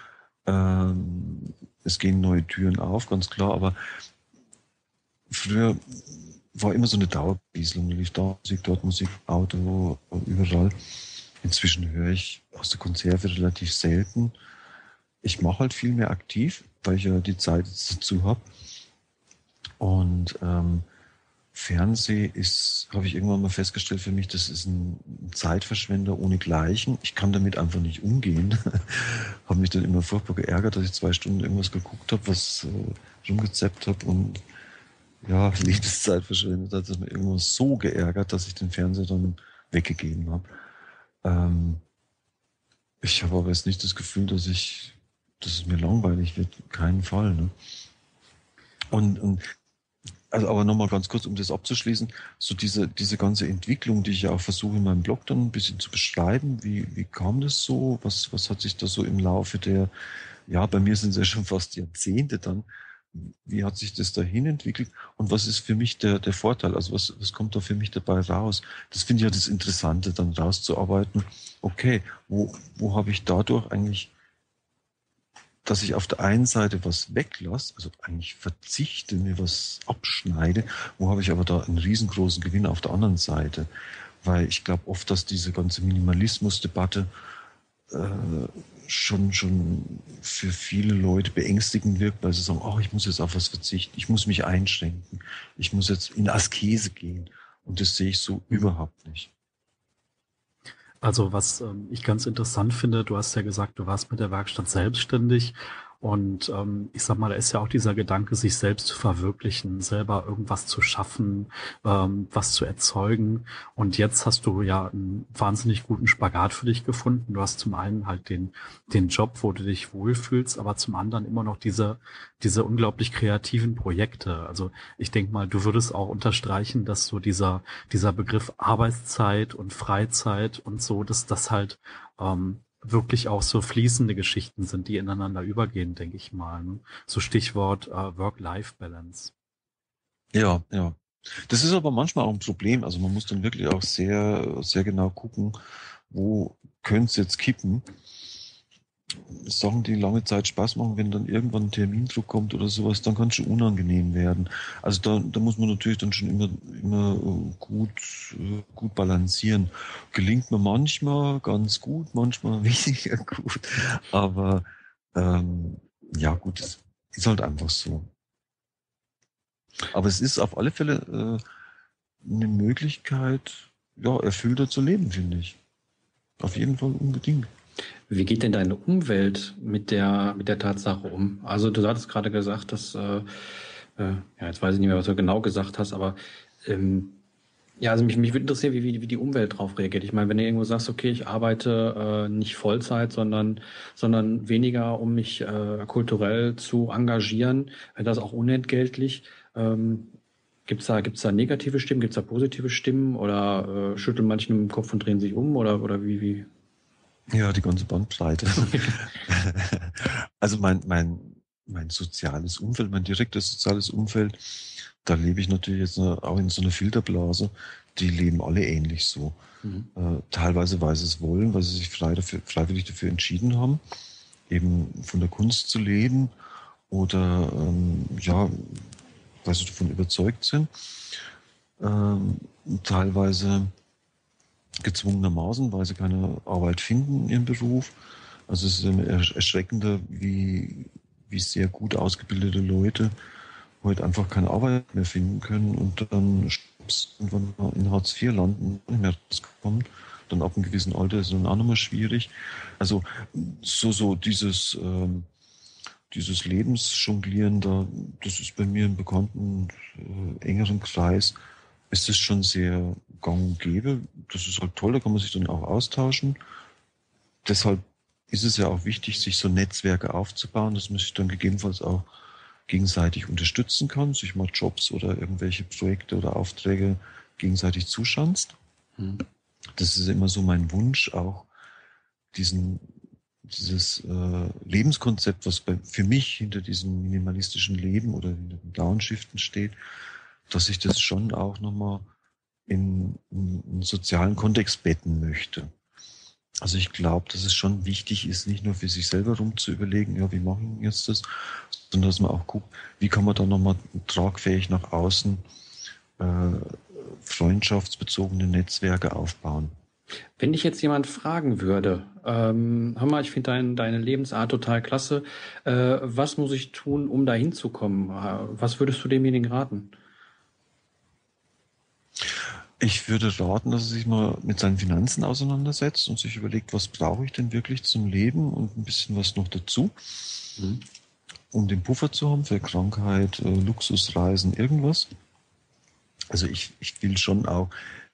Es gehen neue Türen auf, ganz klar. Aber früher war immer so eine Dauerbieselung. Da lief da Musik, dort Musik, Auto, überall. Inzwischen höre ich aus der Konserve relativ selten. Ich mache halt viel mehr aktiv, weil ich ja die Zeit jetzt dazu habe. Und Fernsehen habe ich irgendwann mal festgestellt für mich, das ist ein Zeitverschwender ohnegleichen. Ich kann damit einfach nicht umgehen. Habe mich dann immer furchtbar geärgert, dass ich 2 Stunden irgendwas geguckt habe, was rumgezappt habe und Lebenszeit verschwendet hat. Das hat mich irgendwann so geärgert, dass ich den Fernseher dann weggegeben habe. Ich habe aber jetzt nicht das Gefühl, dass es mir langweilig wird. Keinen Fall, ne? Also aber nochmal ganz kurz, um das abzuschließen, so diese ganze Entwicklung, die ich ja auch versuche in meinem Blog dann ein bisschen zu beschreiben, wie kam das so, was hat sich da so im Laufe der ja, bei mir sind es ja schon fast Jahrzehnte dann. Wie hat sich das dahin entwickelt und was ist für mich der Vorteil? Also was kommt da für mich dabei raus? Das finde ich ja das Interessante, dann rauszuarbeiten. Okay, wo habe ich dadurch eigentlich, dass ich auf der einen Seite was weglasse, also eigentlich verzichte, mir was abschneide, wo habe ich aber da einen riesengroßen Gewinn auf der anderen Seite? Weil ich glaube oft, dass diese ganze Minimalismus-Debatte schon für viele Leute beängstigend wirkt, weil sie sagen, oh, ich muss jetzt auf was verzichten, ich muss mich einschränken, ich muss jetzt in Askese gehen. Und das sehe ich so überhaupt nicht. Also was ich ganz interessant finde, du hast ja gesagt, du warst mit der Werkstatt selbstständig und ich sag mal, da ist ja auch dieser Gedanke, sich selbst zu verwirklichen, selber irgendwas zu schaffen, was zu erzeugen. Und jetzt hast du ja einen wahnsinnig guten Spagat für dich gefunden. Du hast zum einen halt den Job, wo du dich wohlfühlst, aber zum anderen immer noch diese unglaublich kreativen Projekte. Also ich denke mal, du würdest auch unterstreichen, dass so dieser Begriff Arbeitszeit und Freizeit und so, dass das halt wirklich auch so fließende Geschichten sind, die ineinander übergehen, denke ich mal. Ne? So Stichwort Work-Life-Balance. Ja. Das ist aber manchmal auch ein Problem. Also man muss dann wirklich auch sehr, sehr genau gucken, wo könnte es jetzt kippen. Sachen, die lange Zeit Spaß machen, wenn dann irgendwann ein Termindruck kommt oder sowas, dann kann es schon unangenehm werden. Also da muss man natürlich dann schon immer gut balancieren. Gelingt mir manchmal ganz gut, manchmal weniger gut. Aber ja gut, das ist halt einfach so. Aber es ist auf alle Fälle eine Möglichkeit, ja, erfüllter zu leben, finde ich. Auf jeden Fall unbedingt. Wie geht denn deine Umwelt mit der Tatsache um? Also du hattest gerade gesagt, dass, ja, jetzt weiß ich nicht mehr, was du genau gesagt hast, aber ja, also mich würde interessieren, wie die Umwelt drauf reagiert. Ich meine, wenn du irgendwo sagst, okay, ich arbeite nicht Vollzeit, sondern weniger, um mich kulturell zu engagieren, das auch unentgeltlich. Gibt's da negative Stimmen, gibt's da positive Stimmen oder schütteln manche mit dem Kopf und drehen sich um oder wie? Ja, die ganze Bandbreite. Also mein soziales Umfeld, mein direktes soziales Umfeld, da lebe ich natürlich jetzt auch in so einer Filterblase. Die leben alle ähnlich so. Teilweise, weil sie es wollen, weil sie sich freiwillig dafür entschieden haben, eben von der Kunst zu leben oder ja, weil sie davon überzeugt sind. Teilweise gezwungenermaßen, weil sie keine Arbeit finden in ihrem Beruf. Also es ist immer erschreckender, wie sehr gut ausgebildete Leute heute einfach keine Arbeit mehr finden können und dann irgendwann mal in Hartz IV landen, nicht mehr rauskommt. Dann ab einem gewissen Alter ist es dann auch nochmal schwierig. Also so dieses Lebensjonglieren da, das ist bei mir im bekannten engeren Kreis, ist es schon sehr gang und gäbe. Das ist halt toll, da kann man sich dann auch austauschen. Deshalb ist es ja auch wichtig, sich so Netzwerke aufzubauen, dass man sich dann gegebenenfalls auch gegenseitig unterstützen kann, sich mal Jobs oder irgendwelche Projekte oder Aufträge gegenseitig zuschanzt. Das ist immer so mein Wunsch, auch dieses Lebenskonzept, was für mich hinter diesem minimalistischen Leben oder hinter dem Downshiften steht, dass ich das schon auch nochmal in einen sozialen Kontext betten möchte. Also ich glaube, dass es schon wichtig ist, nicht nur für sich selber rum zu überlegen, ja, wie machen wir jetzt das, sondern dass man auch guckt, wie kann man da nochmal tragfähig nach außen freundschaftsbezogene Netzwerke aufbauen. Wenn dich jetzt jemand fragen würde, hör mal, ich finde deine Lebensart total klasse, was muss ich tun, um da hinzukommen? Was würdest du demjenigen raten? Ich würde raten, dass er sich mal mit seinen Finanzen auseinandersetzt und sich überlegt, was brauche ich denn wirklich zum Leben und ein bisschen was noch dazu, um den Puffer zu haben für Krankheit, Luxusreisen, irgendwas. Also ich will schon auch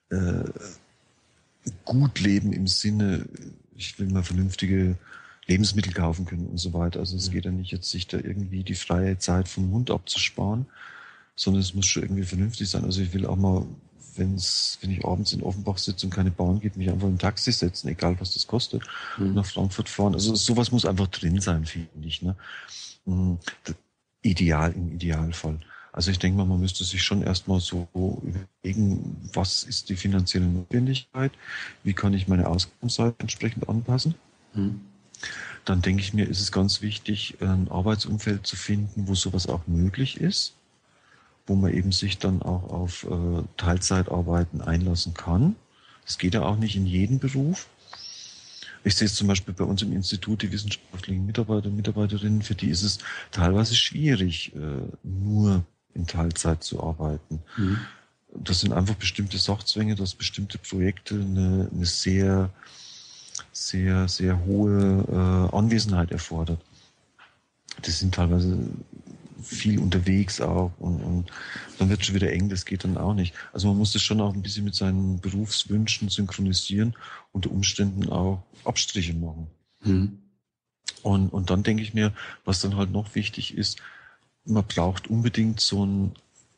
gut leben im Sinne, ich will mal vernünftige Lebensmittel kaufen können und so weiter. Also es geht ja nicht jetzt, sich da irgendwie die freie Zeit vom Mund abzusparen, sondern es muss schon irgendwie vernünftig sein. Also ich will auch mal wenn ich abends in Offenbach sitze und keine Bahn geht, mich einfach in ein Taxi setzen, egal was das kostet, und nach Frankfurt fahren. Also sowas muss einfach drin sein, finde ich. Ne? Im Idealfall. Also ich denke mal, man müsste sich schon erstmal so überlegen, was ist die finanzielle Notwendigkeit, wie kann ich meine Ausgabenseite entsprechend anpassen. Dann denke ich mir, ist es ganz wichtig, ein Arbeitsumfeld zu finden, wo sowas auch möglich ist, wo man eben sich dann auch auf Teilzeitarbeiten einlassen kann. Das geht ja auch nicht in jedem Beruf. Ich sehe es zum Beispiel bei uns im Institut, die wissenschaftlichen Mitarbeiter und Mitarbeiterinnen, für die ist es teilweise schwierig, nur in Teilzeit zu arbeiten. Das sind einfach bestimmte Sachzwänge, dass bestimmte Projekte eine sehr, sehr, sehr hohe Anwesenheit erfordert. Die sind teilweise viel unterwegs auch und dann wird es schon wieder eng, das geht dann auch nicht. Also man muss das schon auch ein bisschen mit seinen Berufswünschen synchronisieren, unter Umständen auch Abstriche machen. Und dann denke ich mir, was dann halt noch wichtig ist, man braucht unbedingt so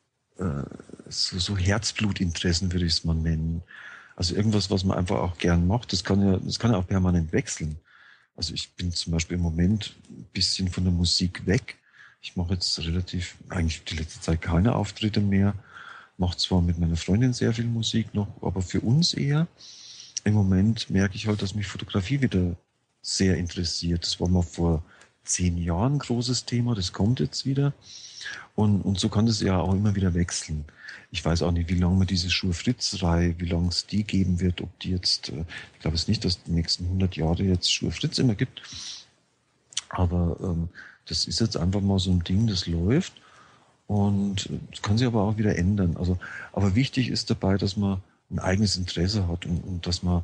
Herzblutinteressen, würde ich es mal nennen. Also irgendwas, was man einfach auch gern macht, das kann ja auch permanent wechseln. Also ich bin zum Beispiel im Moment ein bisschen von der Musik weg. Ich mache jetzt eigentlich die letzte Zeit keine Auftritte mehr. Mache zwar mit meiner Freundin sehr viel Musik noch, aber für uns eher. Im Moment merke ich halt, dass mich Fotografie wieder sehr interessiert. Das war mal vor 10 Jahren ein großes Thema, das kommt jetzt wieder. Und so kann das ja auch immer wieder wechseln. Ich weiß auch nicht, wie lange man diese Schur-Fritz-Reihe, wie lange es die geben wird, ob die jetzt, ich glaube es nicht, dass die nächsten 100 Jahre jetzt Schur-Fritz immer gibt. Aber das ist jetzt einfach mal so ein Ding, das läuft und das kann sich aber auch wieder ändern. Also, aber wichtig ist dabei, dass man ein eigenes Interesse hat und dass man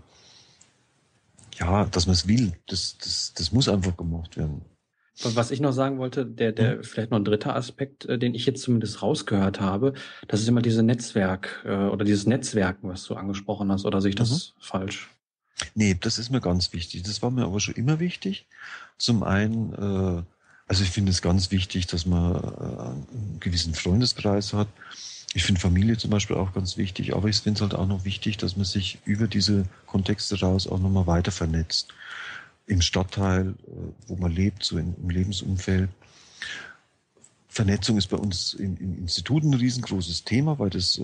es will. Das muss einfach gemacht werden. Was ich noch sagen wollte, der vielleicht noch ein dritter Aspekt, den ich jetzt zumindest rausgehört habe, das ist immer dieses Netzwerken, was du angesprochen hast, oder sehe ich das falsch? Nee, das ist mir ganz wichtig. Das war mir aber schon immer wichtig. Zum einen, also ich finde es ganz wichtig, dass man einen gewissen Freundeskreis hat. Ich finde Familie zum Beispiel auch ganz wichtig, aber ich finde es halt auch noch wichtig, dass man sich über diese Kontexte raus auch nochmal weiter vernetzt. Im Stadtteil, wo man lebt, so im Lebensumfeld. Vernetzung ist bei uns im Institut ein riesengroßes Thema, weil das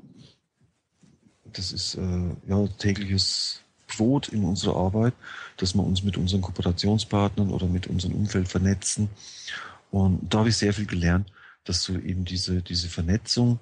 ist tägliches Brot in unserer Arbeit, dass wir uns mit unseren Kooperationspartnern oder mit unserem Umfeld vernetzen. Und da habe ich sehr viel gelernt, dass so eben diese Vernetzung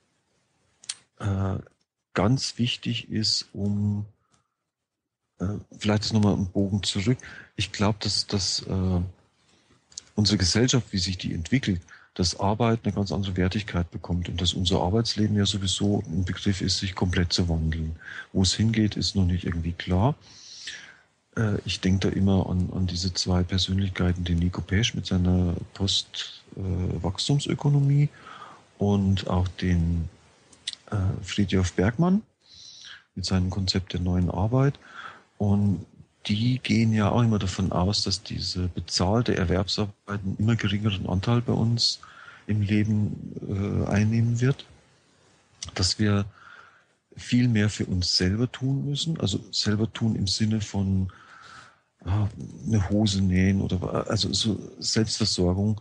ganz wichtig ist, um vielleicht ist nochmal ein Bogen zurück. Ich glaube, dass unsere Gesellschaft, wie sich die entwickelt, dass Arbeit eine ganz andere Wertigkeit bekommt und dass unser Arbeitsleben ja sowieso ein Begriff ist, sich komplett zu wandeln. Wo es hingeht, ist noch nicht irgendwie klar. Ich denke da immer an diese 2 Persönlichkeiten, den Nico Pesch mit seiner Postwachstumsökonomie und auch den Frithjof Bergmann mit seinem Konzept der neuen Arbeit. Und die gehen ja auch immer davon aus, dass diese bezahlte Erwerbsarbeit einen immer geringeren Anteil bei uns im Leben einnehmen wird. Dass wir viel mehr für uns selber tun müssen. Also selber tun im Sinne von eine Hose nähen oder also so Selbstversorgung,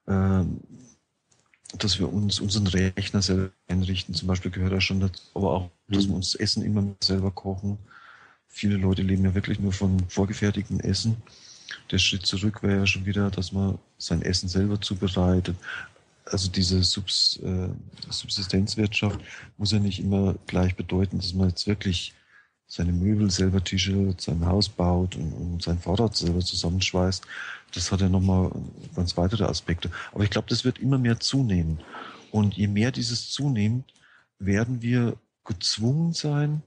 dass wir unseren Rechner selber einrichten. Zum Beispiel gehört da schon dazu, aber auch, dass wir uns Essen immer mehr selber kochen. Viele Leute leben ja wirklich nur von vorgefertigtem Essen. Der Schritt zurück wäre ja schon wieder, dass man sein Essen selber zubereitet. Also diese Subsistenzwirtschaft muss ja nicht immer gleich bedeuten, dass man jetzt wirklich seine Möbel selber tischelt, sein Haus baut und sein Fahrrad selber zusammenschweißt. Das hat ja nochmal ganz weitere Aspekte. Aber ich glaube, das wird immer mehr zunehmen. Und je mehr dieses zunimmt, werden wir gezwungen sein,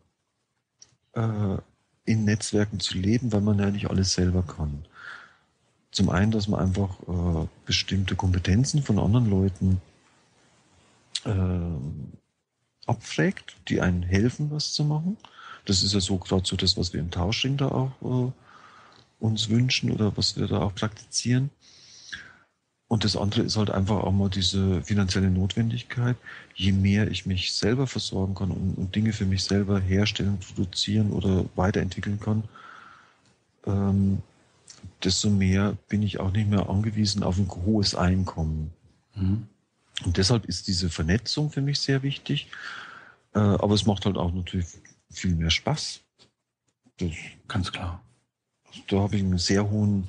in Netzwerken zu leben, weil man ja nicht alles selber kann. Zum einen, dass man einfach bestimmte Kompetenzen von anderen Leuten abfragt, die einen helfen, was zu machen. Das ist ja so gerade so das, was wir im Tauschring da auch uns wünschen oder was wir da auch praktizieren. Und das andere ist halt einfach auch mal diese finanzielle Notwendigkeit. Je mehr ich mich selber versorgen kann und Dinge für mich selber herstellen, produzieren oder weiterentwickeln kann, desto mehr bin ich auch nicht mehr angewiesen auf ein hohes Einkommen. Mhm. Und deshalb ist diese Vernetzung für mich sehr wichtig. Aber es macht halt auch natürlich viel mehr Spaß. Ganz klar. Da habe ich einen sehr hohen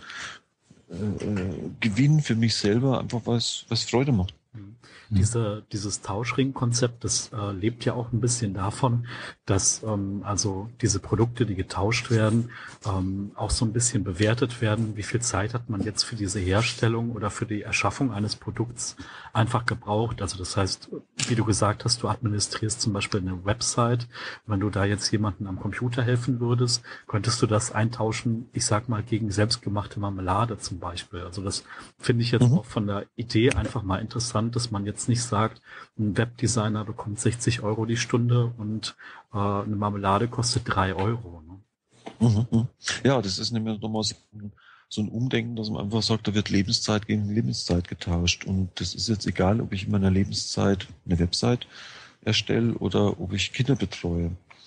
Gewinn für mich selber, einfach was Freude macht. Dieses Tauschring-Konzept, das lebt ja auch ein bisschen davon, dass also diese Produkte, die getauscht werden, auch so ein bisschen bewertet werden. Wie viel Zeit hat man jetzt für diese Herstellung oder für die Erschaffung eines Produkts einfach gebraucht? Also das heißt, wie du gesagt hast, du administrierst zum Beispiel eine Website. Wenn du da jetzt jemanden am Computer helfen würdest, könntest du das eintauschen, ich sag mal, gegen selbstgemachte Marmelade zum Beispiel. Also das finde ich jetzt auch von der Idee einfach mal interessant, dass man jetzt nicht sagt, ein Webdesigner bekommt 60 Euro die Stunde und eine Marmelade kostet 3 Euro. Ne? Ja, das ist nämlich nochmal so ein Umdenken, dass man einfach sagt, da wird Lebenszeit gegen Lebenszeit getauscht. Und das ist jetzt egal, ob ich in meiner Lebenszeit eine Website erstelle oder ob ich Kinder betreue.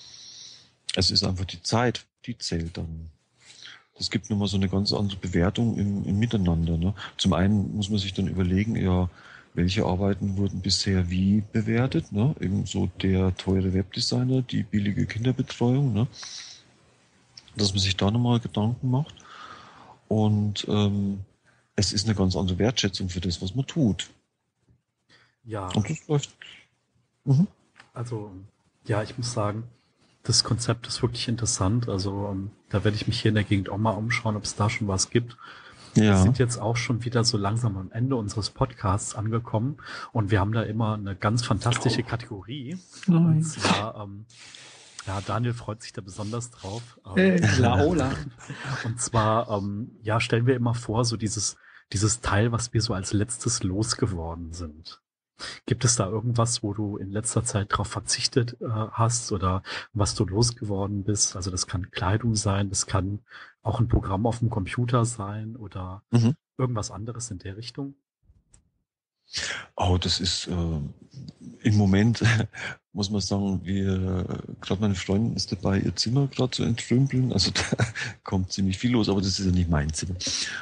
Es ist einfach die Zeit, die zählt dann. Das gibt nochmal so eine ganz andere Bewertung im Miteinander. Ne? Zum einen muss man sich dann überlegen, ja, welche Arbeiten wurden bisher wie bewertet, ne? Eben so der teure Webdesigner, die billige Kinderbetreuung, ne? Dass man sich da nochmal Gedanken macht. Und es ist eine ganz andere Wertschätzung für das, was man tut. Ja. Und das läuft. Also, ja, ich muss sagen, das Konzept ist wirklich interessant. Also, da werde ich mich hier in der Gegend auch mal umschauen, ob es da schon was gibt. Ja. Wir sind jetzt auch schon wieder so langsam am Ende unseres Podcasts angekommen und wir haben da immer eine ganz fantastische Kategorie. Nein. Und zwar, ja, Daniel freut sich da besonders drauf. Laola. Und zwar, ja, stellen wir immer vor, so dieses Teil, was wir so als letztes losgeworden sind. Gibt es da irgendwas, wo du in letzter Zeit drauf verzichtet hast oder was du losgeworden bist? Also das kann Kleidung sein, das kann auch ein Programm auf dem Computer sein oder irgendwas anderes in der Richtung? Oh, das ist im Moment, muss man sagen, gerade meine Freundin ist dabei, ihr Zimmer gerade zu entrümpeln. Also da kommt ziemlich viel los, aber das ist ja nicht mein Zimmer.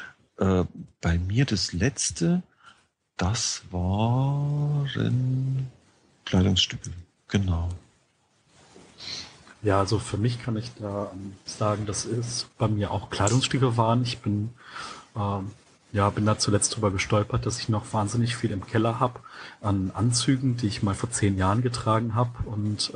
Bei mir das letzte, das waren Kleidungsstücke, genau. Ja, also für mich kann ich da sagen, dass es bei mir auch Kleidungsstücke waren. Ich bin da zuletzt drüber gestolpert, dass ich noch wahnsinnig viel im Keller habe an Anzügen, die ich mal vor 10 Jahren getragen habe und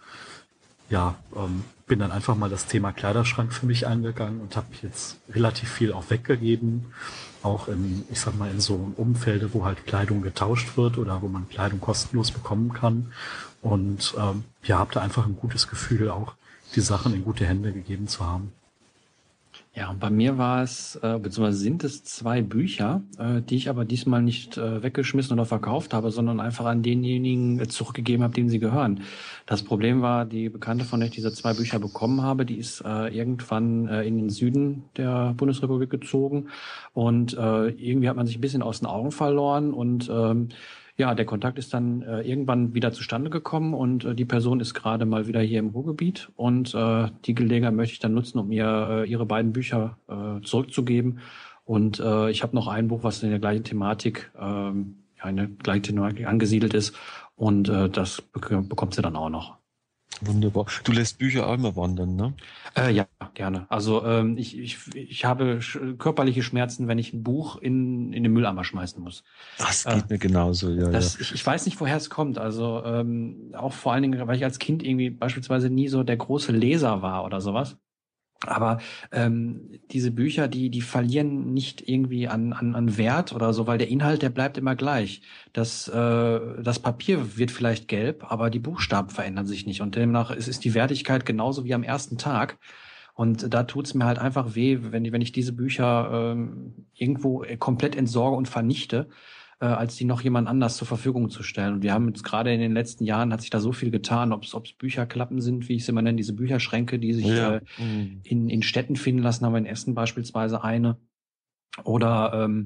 bin dann einfach mal das Thema Kleiderschrank für mich eingegangen und habe jetzt relativ viel auch weggegeben, auch in so Umfelde, wo halt Kleidung getauscht wird oder wo man Kleidung kostenlos bekommen kann und habe da einfach ein gutes Gefühl, auch die Sachen in gute Hände gegeben zu haben. Ja, und bei mir war es, beziehungsweise sind es 2 Bücher, die ich aber diesmal nicht weggeschmissen oder verkauft habe, sondern einfach an denjenigen zurückgegeben habe, denen sie gehören. Das Problem war, die Bekannte, von der ich diese 2 Bücher bekommen habe, die ist irgendwann in den Süden der Bundesrepublik gezogen und irgendwie hat man sich ein bisschen aus den Augen verloren und der Kontakt ist dann irgendwann wieder zustande gekommen und die Person ist gerade mal wieder hier im Ruhrgebiet und die Gelegenheit möchte ich dann nutzen, um ihr ihre beiden Bücher zurückzugeben. Und ich habe noch ein Buch, was in der gleichen Thematik, angesiedelt ist und das bekommt sie dann auch noch. Wunderbar. Du lässt Bücher auch immer wandern, ne? Ja, gerne. Also ich habe körperliche Schmerzen, wenn ich ein Buch in den Mülleimer schmeißen muss. Das geht mir genauso, ja. Ich weiß nicht, woher es kommt. Also auch vor allen Dingen, weil ich als Kind irgendwie beispielsweise nie so der große Leser war oder sowas. Aber diese Bücher, die verlieren nicht irgendwie an Wert oder so, weil der Inhalt, der bleibt immer gleich. Das Papier wird vielleicht gelb, aber die Buchstaben verändern sich nicht. Und demnach ist die Wertigkeit genauso wie am ersten Tag. Und da tut's mir halt einfach weh, wenn ich diese Bücher irgendwo komplett entsorge und vernichte, als die noch jemand anders zur Verfügung zu stellen. Und wir haben jetzt gerade in den letzten Jahren hat sich da so viel getan, ob es Bücherklappen sind, wie ich sie immer nenne, diese Bücherschränke, die sich in Städten finden lassen, haben wir in Essen beispielsweise eine. Oder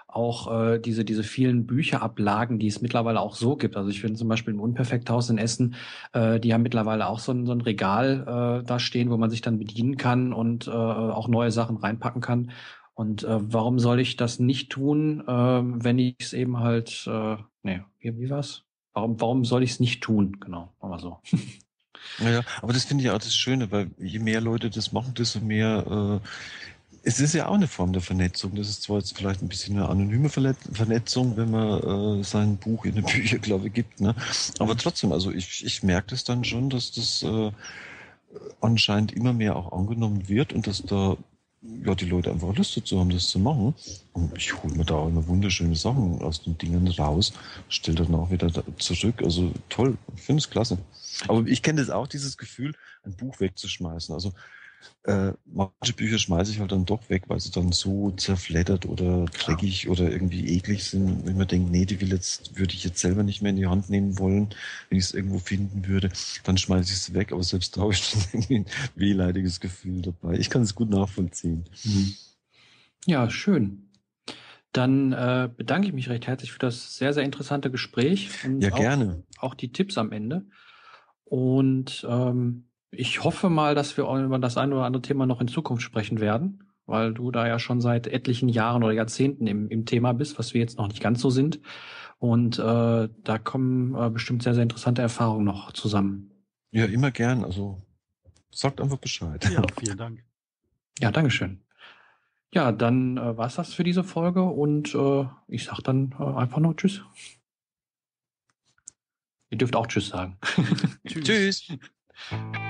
auch diese vielen Bücherablagen, die es mittlerweile auch so gibt. Also ich finde zum Beispiel im Unperfekthaus in Essen, die haben mittlerweile auch so ein Regal da stehen, wo man sich dann bedienen kann und auch neue Sachen reinpacken kann. Und warum soll ich das nicht tun, wenn ich es eben halt, wie war's? Warum soll ich es nicht tun? Genau, machen wir so. Ja, aber das finde ich auch das Schöne, weil je mehr Leute das machen, desto mehr, es ist ja auch eine Form der Vernetzung. Das ist zwar jetzt vielleicht ein bisschen eine anonyme Vernetzung, wenn man sein Buch in eine Bücherklappe gibt, ne? Aber trotzdem, also ich merke das dann schon, dass das anscheinend immer mehr auch angenommen wird und dass da ja die Leute einfach Lust dazu haben, das zu machen. Und ich hole mir da auch immer wunderschöne Sachen aus den Dingen raus, stelle dann auch wieder zurück. Also toll, ich finde es klasse. Aber ich kenne das auch, dieses Gefühl, ein Buch wegzuschmeißen. Also manche Bücher schmeiße ich halt dann doch weg, weil sie dann so zerfleddert oder dreckig oder irgendwie eklig sind. Wenn man denkt, nee, würde ich jetzt selber nicht mehr in die Hand nehmen wollen, wenn ich es irgendwo finden würde, dann schmeiße ich es weg. Aber selbst da habe ich dann irgendwie ein wehleidiges Gefühl dabei. Ich kann es gut nachvollziehen. Ja, schön. Dann bedanke ich mich recht herzlich für das sehr, sehr interessante Gespräch und Ja, gerne. Auch die Tipps am Ende. Und ich hoffe mal, dass wir auch über das ein oder andere Thema noch in Zukunft sprechen werden, weil du da ja schon seit etlichen Jahren oder Jahrzehnten im Thema bist, was wir jetzt noch nicht ganz so sind. Und da kommen bestimmt sehr, sehr interessante Erfahrungen noch zusammen. Ja, immer gern. Also sagt einfach Bescheid. Ja, vielen Dank. Ja, Dankeschön. Ja, dann war's das für diese Folge und ich sag dann einfach noch Tschüss. Ihr dürft auch Tschüss sagen. Tschüss.